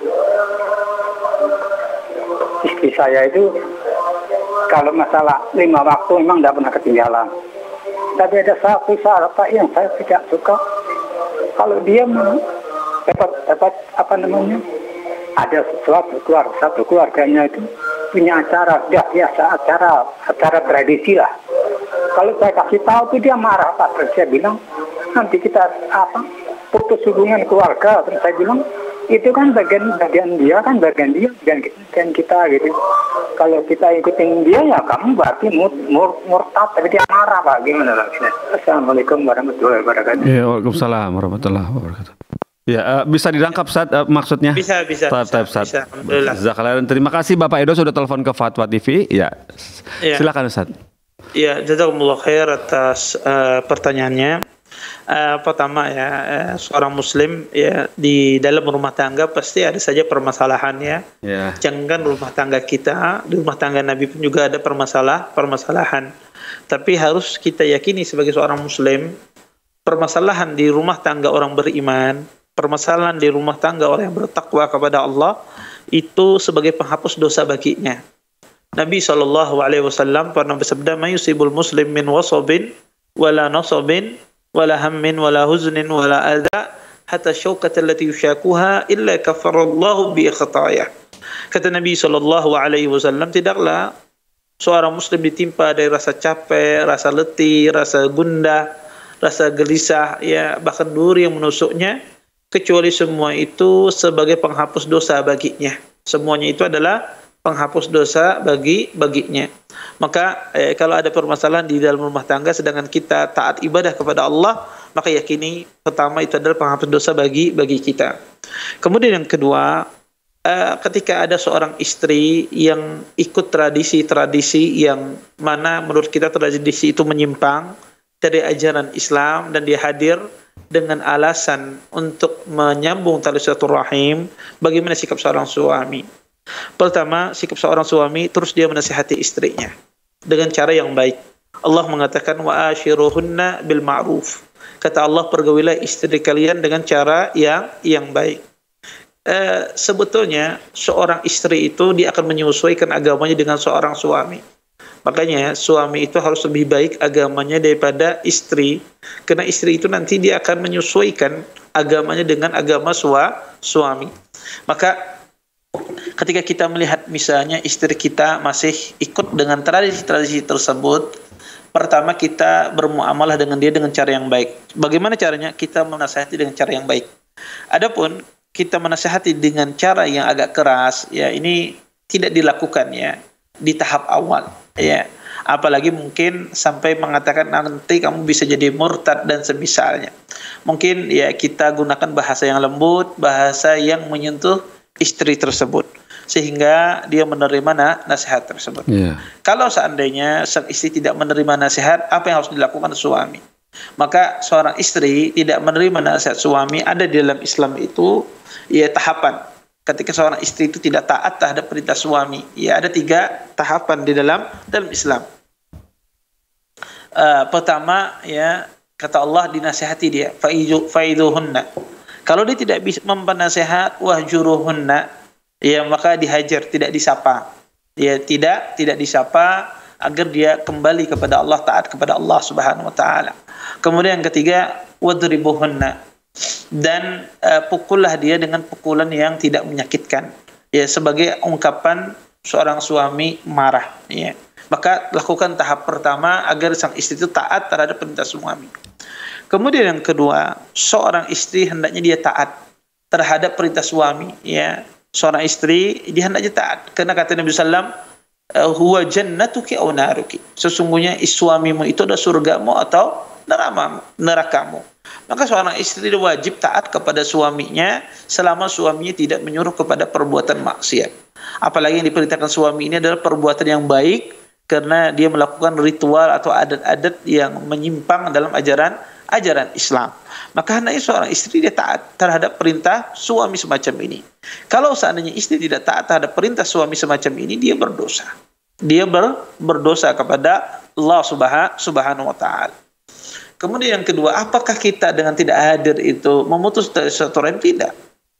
istri saya itu kalau masalah 5 waktu memang tidak pernah ketinggalan. Tapi ada satu syarat Pak yang saya tidak suka, kalau dia dapat apa namanya, ada satu keluarganya itu punya acara, tidak biasa acara tradisi lah. Kalau saya kasih tahu itu dia marah Pak. Terus saya bilang nanti kita putus hubungan keluarga. Terus saya bilang itu kan bagian dia kan bagian kita gitu. Kalau kita ikutin dia ya kamu berarti murtad. Tapi dia marah Pak. Gimana Pak? Assalamualaikum warahmatullahi wabarakatuh. Ya, waalaikumsalam warahmatullahi wabarakatuh. Ya, bisa dirangkap Ustaz, maksudnya? Bisa. Ustaz. Alhamdulillah. Jazakallah. Terima kasih Bapak Edo sudah telepon ke Fatwa TV. Ya. Ya. Silakan Ustaz. Ya, jazakumullah khair atas pertanyaannya. Pertama ya, seorang muslim ya di dalam rumah tangga pasti ada saja permasalahan ya. Ya. Jangan rumah tangga kita, di rumah tangga Nabi pun juga ada permasalahan. Tapi harus kita yakini sebagai seorang muslim, permasalahan di rumah tangga orang beriman, permasalahan di rumah tangga orang yang bertakwa kepada Allah itu sebagai penghapus dosa baginya. Nabi SAW pernah bersabda, "Mayusibul muslim min wasabin wala nasabin wala hammin wala huznin wala adha hatta syauqata allati yushakuha illa kafarallahu bi khatayah." Kata Nabi SAW, tidaklah seorang muslim ditimpa dari rasa capek, rasa letih, rasa gundah, rasa gelisah, ya bahkan duri yang menusuknya, kecuali semua itu sebagai penghapus dosa baginya. Semuanya itu adalah penghapus dosa baginya. Maka kalau ada permasalahan di dalam rumah tangga sedangkan kita taat ibadah kepada Allah, maka yakini pertama itu adalah penghapus dosa bagi kita. Kemudian yang kedua, ketika ada seorang istri yang ikut tradisi-tradisi yang mana menurut kita tradisi itu menyimpang dari ajaran Islam dan dia hadir dengan alasan untuk menyambung tali silaturahim, bagaimana sikap seorang suami? Pertama, sikap seorang suami terus dia menasihati istrinya dengan cara yang baik. Allah mengatakan wa ashiruhunna bil ma'ruf. Kata Allah, pergaulilah istri kalian dengan cara yang baik. Sebetulnya seorang istri itu dia akan menyesuaikan agamanya dengan seorang suami. Makanya suami itu harus lebih baik agamanya daripada istri, karena istri itu nanti dia akan menyesuaikan agamanya dengan agama suami. Maka ketika kita melihat misalnya istri kita masih ikut dengan tradisi-tradisi tersebut, pertama kita bermuamalah dengan dia dengan cara yang baik. Bagaimana caranya? Kita menasihati dengan cara yang baik. Adapun kita menasihati dengan cara yang agak keras, ya ini tidak dilakukan ya di tahap awal. Ya, apalagi mungkin sampai mengatakan nanti kamu bisa jadi murtad dan semisalnya. Mungkin ya kita gunakan bahasa yang lembut, bahasa yang menyentuh istri tersebut sehingga dia menerima nasihat tersebut. Kalau seandainya sang istri tidak menerima nasihat, apa yang harus dilakukan suami? Maka seorang istri tidak menerima nasihat suami, ada di dalam Islam itu ya tahapan. Ketika seorang istri itu tidak taat terhadap perintah suami, ya ada 3 tahapan di dalam Islam. Pertama, ya kata Allah, dinasihati dia, faiduhunna. Kalau dia tidak bisa mempenasihat, wahjuruhunna, ya maka dihajar, tidak disapa. Ya tidak disapa agar dia kembali kepada Allah, taat kepada Allah Subhanahu wa taala. Kemudian yang ketiga, wadribuhunna. Dan pukullah dia dengan pukulan yang tidak menyakitkan, ya sebagai ungkapan seorang suami marah, ya. Maka lakukan tahap pertama agar sang istri itu taat terhadap perintah suami. Kemudian yang kedua, seorang istri hendaknya dia taat terhadap perintah suami, ya. Seorang istri dia hendaknya taat karena kata Nabi sallam, huwa jannatuki aw naruki. Sesungguhnya suamimu itu adalah surgamu atau nerakamu. Maka seorang istri wajib taat kepada suaminya selama suaminya tidak menyuruh kepada perbuatan maksiat. Apalagi yang diperintahkan suami ini adalah perbuatan yang baik karena dia melakukan ritual atau adat-adat yang menyimpang dalam ajaran Islam. Maka hendaknya seorang istri dia taat terhadap perintah suami semacam ini. Kalau seandainya istri tidak taat terhadap perintah suami semacam ini, dia berdosa. Dia berdosa kepada Allah Subhanahu wa taala. Kemudian yang kedua, apakah kita dengan tidak hadir itu memutus silaturahim? Tidak.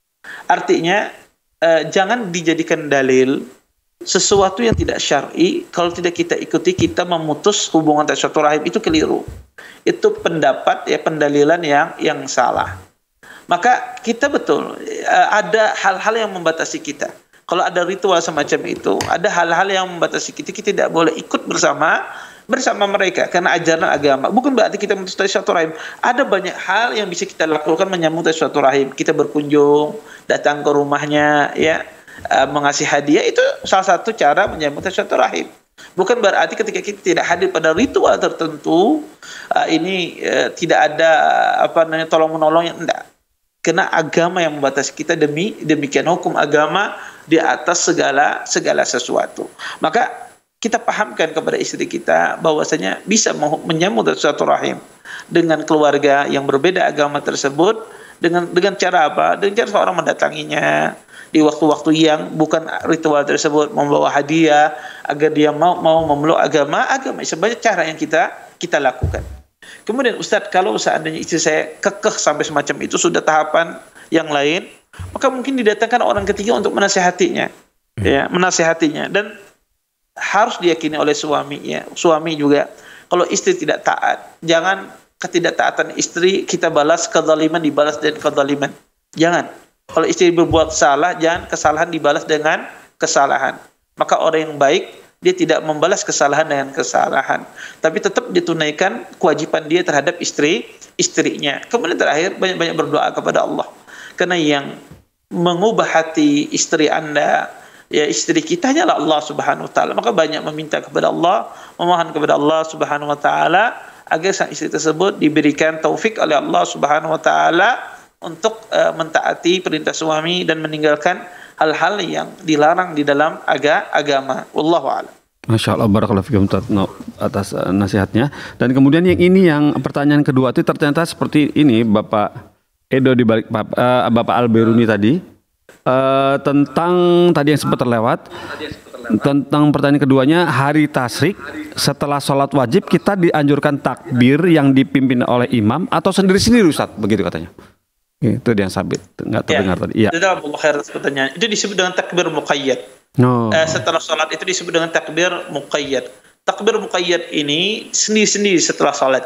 Artinya jangan dijadikan dalil sesuatu yang tidak syar'i. Kalau tidak kita ikuti, kita memutus hubungan silaturahim, itu keliru. Itu pendapat ya, pendalilan yang salah. Maka kita betul ada hal-hal yang membatasi kita. Kalau ada ritual semacam itu, ada hal-hal yang membatasi kita tidak boleh ikut bersama mereka karena ajaran agama. Bukan berarti kita memutus tali silaturahim. Ada banyak hal yang bisa kita lakukan menyambung tali silaturahim. Kita berkunjung, datang ke rumahnya, ya, mengasih hadiah, itu salah satu cara menyambung tali silaturahim. Bukan berarti ketika kita tidak hadir pada ritual tertentu, ini tidak ada tolong menolong yang enggak. Karena agama yang membatasi kita, demikian hukum agama di atas segala sesuatu. Maka kita pahamkan kepada istri kita bahwasanya bisa menyambut silaturahim dengan keluarga yang berbeda agama tersebut dengan cara apa? Dengan cara seorang mendatanginya di waktu-waktu yang bukan ritual tersebut, membawa hadiah agar dia mau memeluk agama sebanyak cara yang kita lakukan. Kemudian Ustadz, kalau seandainya istri saya kekeh sampai semacam itu, sudah tahapan yang lain, maka mungkin didatangkan orang ketiga untuk menasihatinya, ya, menasihatinya, dan harus diyakini oleh suaminya. Suami juga, kalau istri tidak taat, jangan ketidaktaatan istri kita balas kezaliman, dibalas dengan kezaliman. Jangan. Kalau istri berbuat salah, jangan kesalahan dibalas dengan kesalahan. Maka orang yang baik, dia tidak membalas kesalahan dengan kesalahan, tapi tetap ditunaikan kewajiban dia terhadap istrinya. Kemudian terakhir, banyak-banyak berdoa kepada Allah. Karena yang mengubah hati istri Anda, ya istri kita, hanyalah Allah Subhanahu wa taala. Maka banyak meminta kepada Allah, memohon kepada Allah Subhanahu wa taala agar sang istri tersebut diberikan taufik oleh Allah Subhanahu wa taala untuk mentaati perintah suami dan meninggalkan hal-hal yang dilarang di dalam agama. Wallahu a'lam. Masya Allah, barakallahu fikum atas nasihatnya. Dan kemudian yang ini, yang pertanyaan kedua itu ternyata seperti ini, Bapak Edo di balik Bapak Al-Beruni tadi, tentang tadi yang sempat terlewat, tentang pertanyaan keduanya, hari tasyrik setelah sholat wajib kita dianjurkan takbir yang dipimpin oleh imam atau sendiri-sendiri, Ustaz, begitu katanya. Itu yang sabit, nggak terdengar tadi. Iya. Itu disebut dengan takbir muqayyad. Setelah sholat itu disebut dengan takbir muqayyad. Takbir muqayyad ini sendiri-sendiri setelah sholat,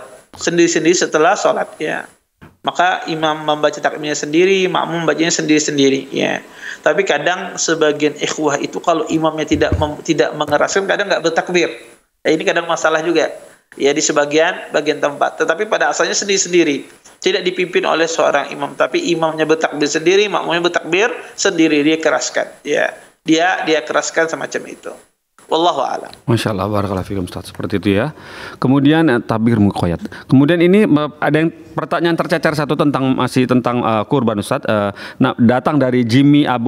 ya. Maka imam membaca takbirnya sendiri, makmum membacanya sendiri-sendiri, ya. Tapi kadang sebagian ikhwah itu kalau imamnya tidak mengeraskan, kadang nggak bertakbir. Ya, ini kadang masalah juga, ya, di bagian tempat. Tetapi pada asalnya sendiri-sendiri, tidak dipimpin oleh seorang imam, tapi imamnya bertakbir sendiri, makmumnya bertakbir sendiri, dia keraskan, ya, dia keraskan semacam itu. Wallahu a'lam. Masya Allah, barakallahu fikum, Ustaz, seperti itu ya. Kemudian takbir muqayyad. Kemudian ini ada yang pertanyaan tercecer satu masih tentang kurban, Ustaz. Datang dari Jimmy Abu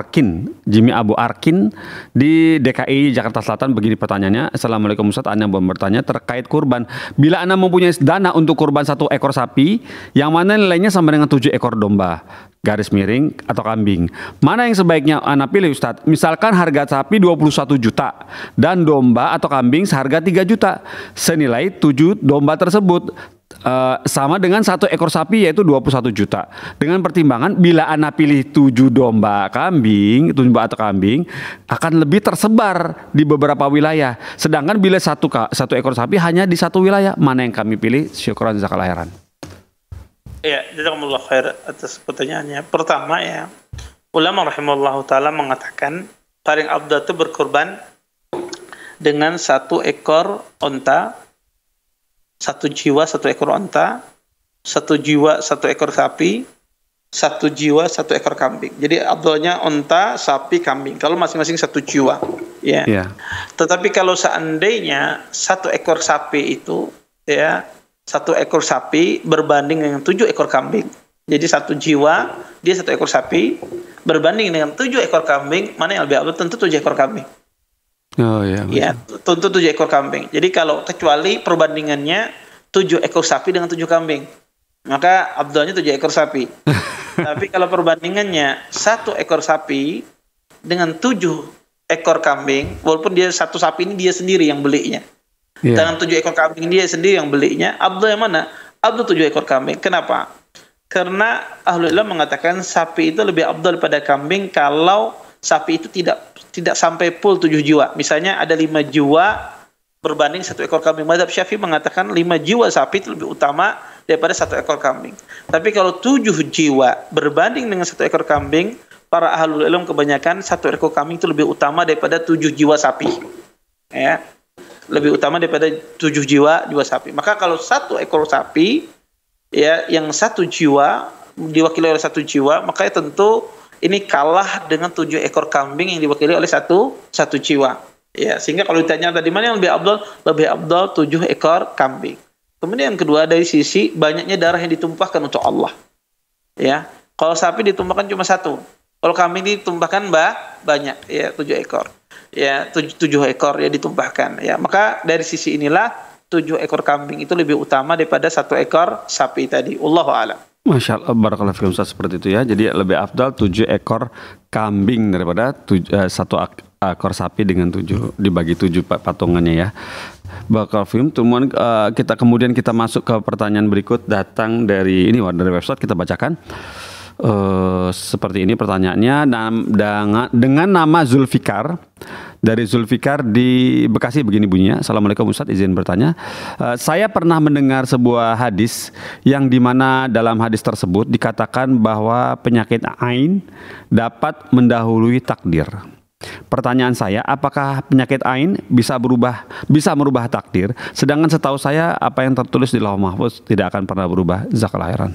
Arkin di DKI Jakarta Selatan. Begini pertanyaannya. Assalamualaikum Ustaz, Anda mau bertanya terkait kurban. Bila Anda mempunyai dana untuk kurban 1 ekor sapi, yang mana nilainya sama dengan 7 ekor domba, garis miring, atau kambing, mana yang sebaiknya Anda pilih, Ustaz? Misalkan harga sapi 21 juta dan domba atau kambing seharga 3 juta, senilai 7 domba tersebut sama dengan 1 ekor sapi, yaitu 21 juta. Dengan pertimbangan bila Anda pilih 7 domba atau kambing akan lebih tersebar di beberapa wilayah, sedangkan bila 1 ekor sapi hanya di 1 wilayah, mana yang kami pilih? Syukran, jazakallahu khairan. Ya, jazakumullah khair atas pertanyaannya. Pertama, ya, ulama rahimahullah ta'ala mengatakan paling afdal itu berkorban dengan 1 ekor onta, 1 jiwa 1 ekor onta, 1 jiwa 1 ekor sapi, 1 jiwa 1 ekor kambing. Jadi afdalnya onta, sapi, kambing, kalau masing-masing 1 jiwa, ya. Yeah. Tetapi kalau seandainya 1 ekor sapi itu, ya, 1 ekor sapi berbanding dengan 7 ekor kambing. Jadi 1 jiwa, dia 1 ekor sapi berbanding dengan 7 ekor kambing, mana yang lebih afdal? Tentu 7 ekor kambing. Oh iya. Ya, tentu 7 ekor kambing. Jadi kalau kecuali perbandingannya 7 ekor sapi dengan 7 kambing, maka afdalnya 7 ekor sapi. Tapi kalau perbandingannya 1 ekor sapi dengan 7 ekor kambing, walaupun dia 1 sapi ini dia sendiri yang belinya. Yeah. Dengan 7 ekor kambing dia sendiri yang belinya, afdal yang mana? Afdal 7 ekor kambing. Kenapa? Karena ahlul ilm mengatakan sapi itu lebih afdal pada kambing kalau sapi itu tidak sampai full 7 jiwa. Misalnya ada 5 jiwa berbanding 1 ekor kambing. Mazhab Syafi'i mengatakan 5 jiwa sapi itu lebih utama daripada 1 ekor kambing. Tapi kalau 7 jiwa berbanding dengan 1 ekor kambing, para ahlul ilm kebanyakan 1 ekor kambing itu lebih utama daripada 7 jiwa sapi. Ya. Lebih utama daripada 7 jiwa sapi. Maka kalau 1 ekor sapi, ya, yang 1 jiwa diwakili oleh 1 jiwa, maka tentu ini kalah dengan 7 ekor kambing yang diwakili oleh satu jiwa. Ya, sehingga kalau ditanya tadi mana yang lebih afdal? Lebih afdal 7 ekor kambing. Kemudian yang kedua, dari sisi banyaknya darah yang ditumpahkan untuk Allah. Ya, Kalau sapi ditumpahkan cuma satu. Kalau kambing ditumpahkan banyak, ya 7 ekor. Ya 7 ekor ya ditumpahkan. Ya maka dari sisi inilah 7 ekor kambing itu lebih utama daripada 1 ekor sapi tadi. Wallahu a'lam. Masya Allah, barakallahu fikum Ustaz, seperti itu ya. Jadi lebih afdal 7 ekor kambing daripada 1 ekor sapi dengan 7 dibagi 7 patungannya ya. Barakallahu fikum. Kemudian kita masuk ke pertanyaan berikut, datang dari dari website, kita bacakan. Seperti ini pertanyaannya, dengan nama Zulfikar, dari Zulfikar di Bekasi, begini bunyinya. Assalamualaikum Ustaz, izin bertanya. Saya pernah mendengar sebuah hadis yang dimana dalam hadis tersebut dikatakan bahwa penyakit ain dapat mendahului takdir. Pertanyaan saya, apakah penyakit ain bisa merubah takdir? Sedangkan setahu saya apa yang tertulis di Lauh Mahfuz tidak akan pernah berubah. Jazakallahu khairan.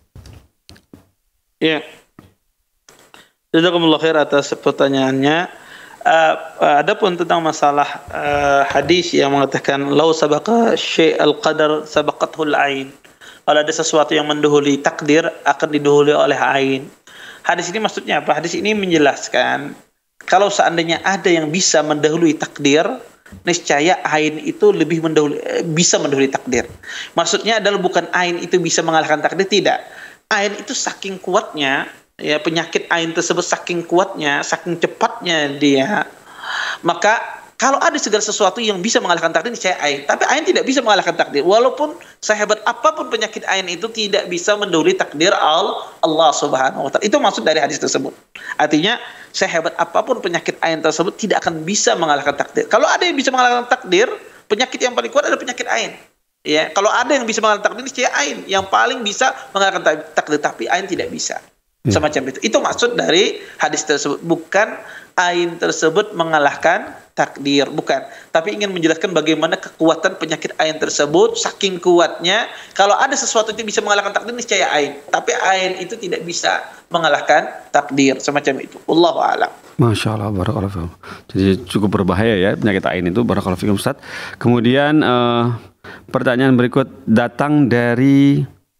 Ya, jazakumullah khair atas pertanyaannya. Adapun tentang masalah hadis yang mengatakan lau sabaqa syai'al qadar sabaqathul ain. Kalau ada sesuatu yang mendahului takdir akan didahului oleh ain. Hadis ini maksudnya apa? Hadis ini menjelaskan kalau seandainya ada yang bisa mendahului takdir, niscaya ain itu bisa mendahului takdir. Maksudnya adalah bukan ain itu bisa mengalahkan takdir, tidak. Ain itu saking kuatnya, ya penyakit ain tersebut saking kuatnya, saking cepatnya dia. Maka kalau ada segala sesuatu yang bisa mengalahkan takdir, niscaya ain. Tapi ain tidak bisa mengalahkan takdir. Walaupun sehebat apapun penyakit ain itu tidak bisa mendahului takdir Allah Subhanahu wa taala. Itu maksud dari hadis tersebut. Artinya sehebat apapun penyakit ain tersebut tidak akan bisa mengalahkan takdir. Kalau ada yang bisa mengalahkan takdir, penyakit yang paling kuat adalah penyakit ain. Ya, kalau ada yang bisa mengalahkan takdir, niscaya ain yang paling bisa mengalahkan takdir, tapi ain tidak bisa. Semacam itu. Itu maksud dari hadis tersebut. Bukan ain tersebut mengalahkan takdir, bukan. Tapi ingin menjelaskan bagaimana kekuatan penyakit ain tersebut, saking kuatnya. Kalau ada sesuatu yang bisa mengalahkan takdir, niscaya ain. Tapi ain itu tidak bisa mengalahkan takdir, semacam itu. Wallahu a'lam. Masya Allah, barakallahu fikum. Jadi cukup berbahaya ya penyakit ain itu, barakallahu fikum Ustaz. Kemudian pertanyaan berikut datang dari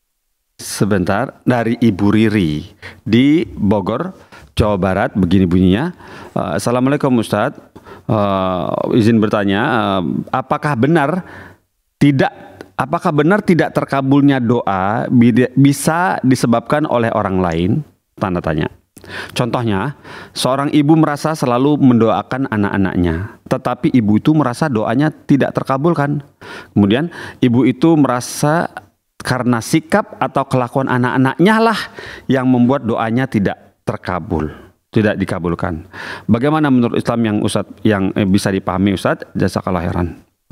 Ibu Riri di Bogor, Jawa Barat. Begini bunyinya. Assalamualaikum Ustadz. Izin bertanya, apakah benar tidak terkabulnya doa bisa disebabkan oleh orang lain? Tanda tanya. Contohnya, seorang ibu merasa selalu mendoakan anak-anaknya, tetapi ibu itu merasa doanya tidak terkabulkan. Kemudian ibu itu merasa karena sikap atau kelakuan anak-anaknya lah yang membuat doanya tidak tidak dikabulkan. Bagaimana menurut Islam yang bisa dipahami Ustaz? Jazakallahu khairan.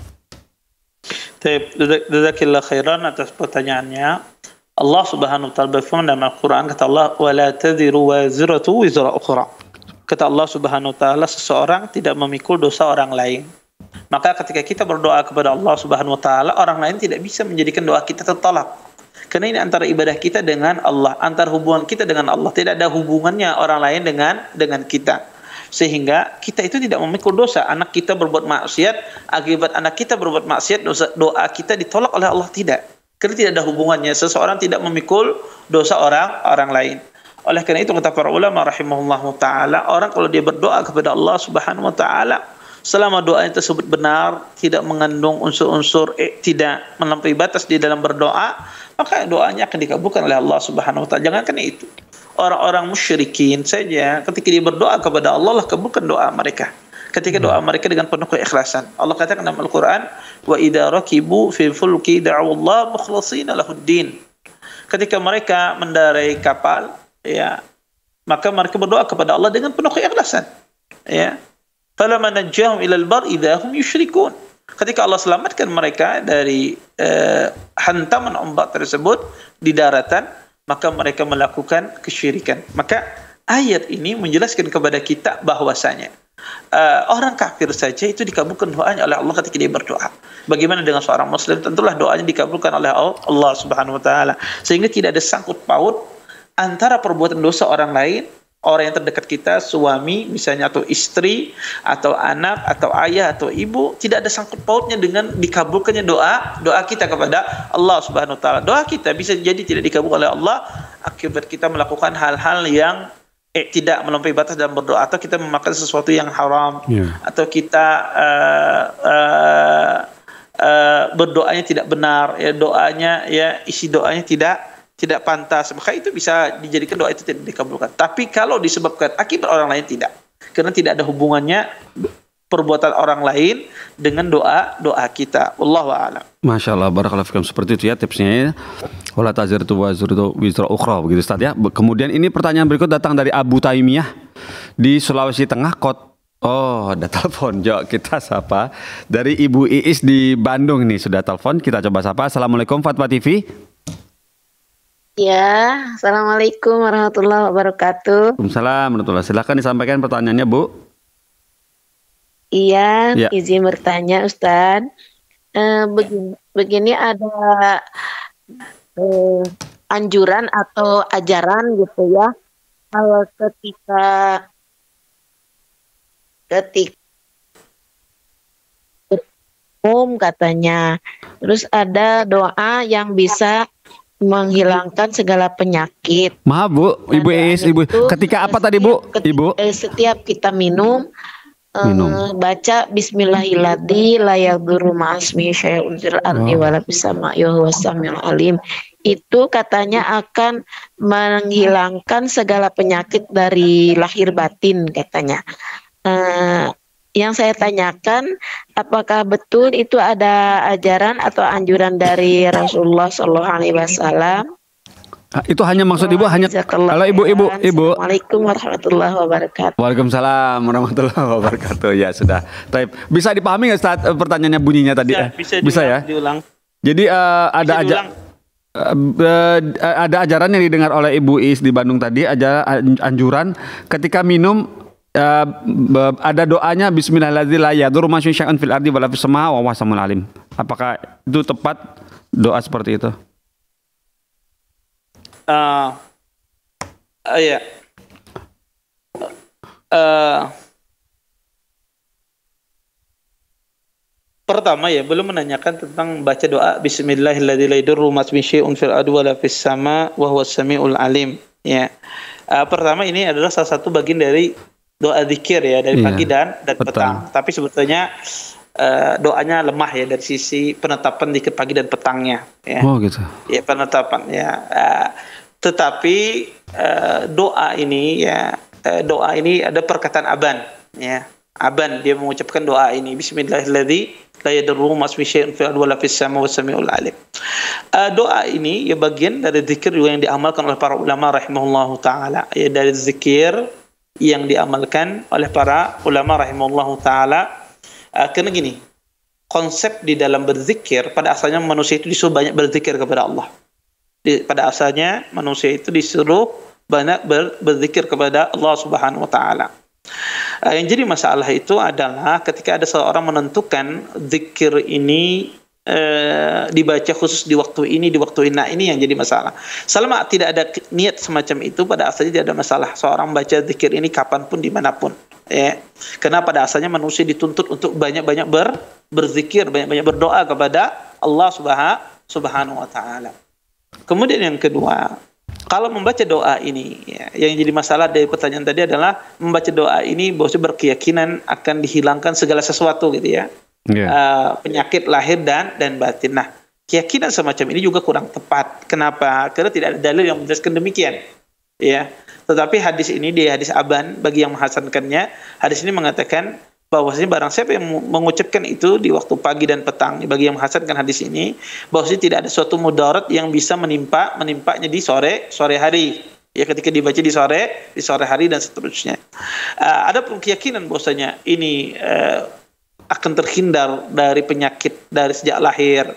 Jazakallahu khairan atas pertanyaannya. Allah Subhanahu wa taala berfirman dalam Al-Qur'an, kata Allah, "Wala tadziru waziratu wizra ukhra." Kata Allah Subhanahu wa taala, seseorang tidak memikul dosa orang lain. Maka ketika kita berdoa kepada Allah Subhanahu wa taala, orang lain tidak bisa menjadikan doa kita tertolak. Karena ini antara ibadah kita dengan Allah, antara hubungan kita dengan Allah, tidak ada hubungannya orang lain dengan kita. Sehingga kita itu tidak memikul dosa. Anak kita berbuat maksiat, akibat anak kita berbuat maksiat, doa kita ditolak oleh Allah, tidak. Karena tidak ada hubungannya. Seseorang tidak memikul dosa orang lain. Oleh karena itu kata para ulama rahimahullahu taala, orang kalau dia berdoa kepada Allah Subhanahu wa taala, selama doanya tersebut benar, tidak mengandung unsur-unsur tidak melampaui batas di dalam berdoa, maka doanya akan dikabulkan oleh Allah Subhanahu wa taala. Jangankan itu, orang-orang musyrikin saja ketika dia berdoa kepada Allah, Allah kabulkan doa mereka. Ketika doa mereka dengan penuh keikhlasan. Allah katakan dalam Al-Qur'an, "Wa idza rakibu fil fulki da'u Allah mukhlishina lahuddin." Ketika mereka mendarai kapal, ya, maka mereka berdoa kepada Allah dengan penuh keikhlasan. Ya. Falamma najjahum ilal bar idza hum yusyrikun. Ketika Allah selamatkan mereka dari hantaman ombak tersebut di daratan, maka mereka melakukan kesyirikan. Maka ayat ini menjelaskan kepada kita bahwasanya orang kafir saja itu dikabulkan doanya oleh Allah ketika dia berdoa. Bagaimana dengan seorang muslim? Tentulah doanya dikabulkan oleh Allah Subhanahu wa taala. Sehingga tidak ada sangkut paut antara perbuatan dosa orang lain, orang yang terdekat kita, suami misalnya, atau istri, atau anak, atau ayah, atau ibu, tidak ada sangkut pautnya dengan dikabulkannya doa kita kepada Allah Subhanahu wa taala. Doa kita bisa jadi tidak dikabul oleh Allah akibat kita melakukan hal-hal yang tidak melampaui batas dalam berdoa, atau kita memakan sesuatu yang haram, atau kita berdoanya tidak benar, ya doanya, ya isi doanya tidak pantas, maka itu bisa dijadikan doa itu tidak dikabulkan. Tapi kalau disebabkan akibat orang lain, tidak, karena tidak ada hubungannya perbuatan orang lain dengan doa kita. Wallahu a'lam. Masya Allah, barakallahu fikum. Seperti itu ya tipsnya ya. Wala tazirtu wazirtu wizra ukhra, begitu Ustaz ya. Kemudian ini pertanyaan berikut datang dari Abu Taimiyah di Sulawesi Tengah. Oh, ada telepon. Yuk kita sapa dari Ibu Iis di Bandung nih, sudah telepon. Kita coba sapa. Assalamualaikum Fatwa TV. Ya, assalamualaikum warahmatullahi wabarakatuh. Waalaikumsalam warahmatullahi. Silakan disampaikan pertanyaannya, Bu. Iya, Ya. izin bertanya Ustadz. Begini ada anjuran atau ajaran gitu ya, kalau ketika katanya, terus ada doa yang bisa menghilangkan segala penyakit. Maaf Bu, Ibu Iis, Ibu. Ketika apa tadi Bu? Ibu? Setiap kita minum, baca Bismillahirrahmanirrahim, la yadurru ma'asmi syai'un fil ardi wala fis sama'i wa huwas samiul alim. Itu katanya akan menghilangkan segala penyakit dari lahir batin katanya. Yang saya tanyakan, apakah betul itu ada ajaran atau anjuran dari Rasulullah SAW? Itu hanya maksud Ibu hanya kalau Ibu. Assalamualaikum warahmatullahi wabarakatuh. Waalaikumsalam warahmatullahi wabarakatuh. Ya sudah. Baik. Bisa dipahami nggak Ustaz pertanyaannya bunyinya tadi? Bisa ya. Diulang. Jadi ada ajaran yang didengar oleh Ibu Is di Bandung tadi, anjuran ketika minum ada doanya Bismillahirrahmanirrahim, la yadurru ma'asmi syai'un fil ardi wala fis sama'i wa huwas samiul alim. Apakah itu tepat doa seperti itu? Ya. Pertama ya, belum menanyakan tentang baca doa Bismillahirrahmanirrahim, la yadurru ma'asmi syai'un fil ardi wala fis sama'i wa huwas samiul alim. Ya. Pertama ini adalah salah satu bagian dari doa zikir ya, dari pagi dan petang. Tapi sebetulnya doanya lemah ya dari sisi penetapan zikir pagi dan petangnya ya. Oh gitu. Ya penetapan ya. Tetapi doa ini ya, doa ini ada perkataan Aban ya. Aban dia mengucapkan doa ini Bismillahirrahmanirrahim, la yadurru ma'asmi syai'un fil ardi wala fis sama'i was samiul alim. Doa ini ya bagian dari zikir juga yang diamalkan oleh para ulama rahimahullahu taala. Ya dari zikir yang diamalkan oleh para ulama rahimahullahu taala. Karena gini, konsep di dalam berzikir, pada asalnya manusia itu disuruh banyak berzikir kepada Allah. Pada asalnya manusia itu disuruh banyak berzikir kepada Allah Subhanahu wa taala. Yang jadi masalah itu adalah ketika ada seorang menentukan zikir ini dibaca khusus di waktu ini, ini yang jadi masalah. Selama tidak ada niat semacam itu, pada asalnya tidak ada masalah. Seorang baca zikir ini kapanpun, dimanapun. Ya. Karena pada asalnya manusia dituntut untuk banyak-banyak berzikir, banyak-banyak berdoa kepada Allah Subhanahu wa taala. Kemudian yang kedua, kalau membaca doa ini ya, yang jadi masalah dari pertanyaan tadi adalah membaca doa ini bahwa berkeyakinan akan dihilangkan segala sesuatu gitu ya. Penyakit lahir dan batin. Nah, keyakinan semacam ini juga kurang tepat. Kenapa? Karena tidak ada dalil yang menjelaskan demikian. Ya. Tetapi hadis ini, di hadis Aban, bagi yang menghasankannya, hadis ini mengatakan bahwasanya barang siapa yang mengucapkan itu di waktu pagi dan petang, bagi yang menghasankan hadis ini, bahwasanya tidak ada suatu mudarat yang bisa menimpanya di sore hari. Ya, ketika dibaca di sore hari dan seterusnya. Ada pun keyakinan bahwasanya ini akan terhindar dari penyakit dari sejak lahir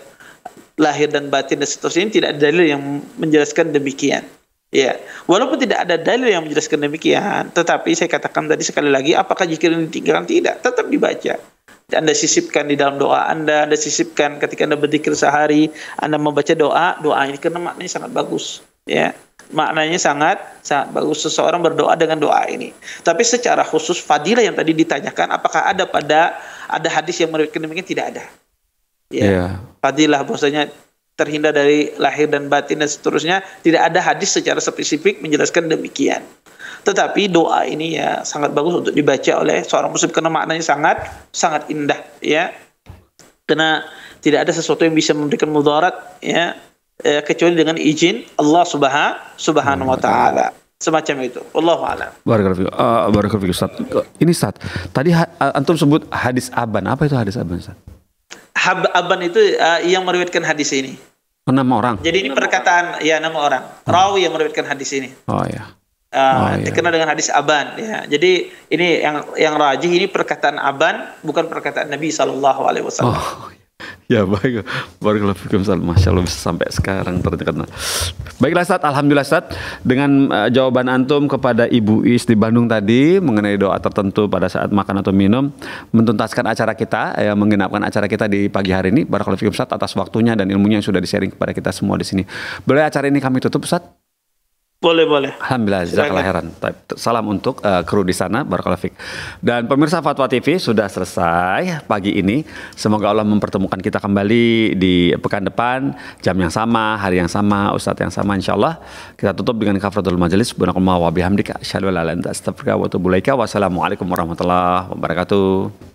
dan batin dan seterusnya, ini tidak ada dalil yang menjelaskan demikian. Ya, walaupun tidak ada dalil yang menjelaskan demikian, tetapi saya katakan tadi sekali lagi, apakah zikir ini ditinggalkan? Tidak, tetap dibaca. Anda sisipkan di dalam doa Anda sisipkan ketika Anda berzikir sehari, Anda membaca doa ini karena maknanya sangat bagus. Ya, maknanya sangat bagus seseorang berdoa dengan doa ini. Tapi secara khusus fadilah yang tadi ditanyakan, apakah ada hadis yang meriwayatkan demikian? Tidak ada. Ya, fadilah bahwasanya terhindar dari lahir dan batin dan seterusnya. Tidak ada hadis secara spesifik menjelaskan demikian. Tetapi doa ini ya sangat bagus untuk dibaca oleh seorang muslim karena maknanya sangat indah ya. Karena tidak ada sesuatu yang bisa memberikan mudarat ya, kecuali dengan izin Allah Subhanahu wa taala. Semacam itu. Wallahu a'lam. Barakallahu fiik Ustaz. Ini Ustaz, tadi antum sebut hadis Aban. Apa itu hadis Aban Ustaz? Aban itu yang meriwayatkan hadis ini. Nama orang. Jadi ini perkataan ya nama orang. Rawi yang meriwayatkan hadis ini. Oh ya. Dikenal dengan hadis Aban ya. Jadi ini yang rajih ini perkataan Aban, bukan perkataan Nabi SAW. Oh ya, baik. Barakallahu fikum Ustaz. Masya Allah bisa sampai sekarang ternyata. Baiklah Ustaz, alhamdulillah Ustaz, dengan jawaban antum kepada Ibu Is di Bandung tadi mengenai doa tertentu pada saat makan atau minum, mentuntaskan acara kita, menggenapkan acara kita di pagi hari ini. Barakallahu fikum Ustaz atas waktunya dan ilmunya yang sudah di-sharing kepada kita semua di sini. Boleh acara ini kami tutup Ustaz? Boleh. Alhamdulillah, jazakallah khairan. Salam untuk kru di sana, barakallahu fiik. Dan pemirsa Fatwa TV sudah selesai pagi ini. Semoga Allah mempertemukan kita kembali di pekan depan, jam yang sama, hari yang sama, ustadz yang sama insyaallah. Kita tutup dengan kafaratul majelis. Subhanakallahumma wa bihamdika asyhadu an la ilaha illa anta astaghfiruka wa atubu ilaika. Wassalamualaikum warahmatullahi wabarakatuh.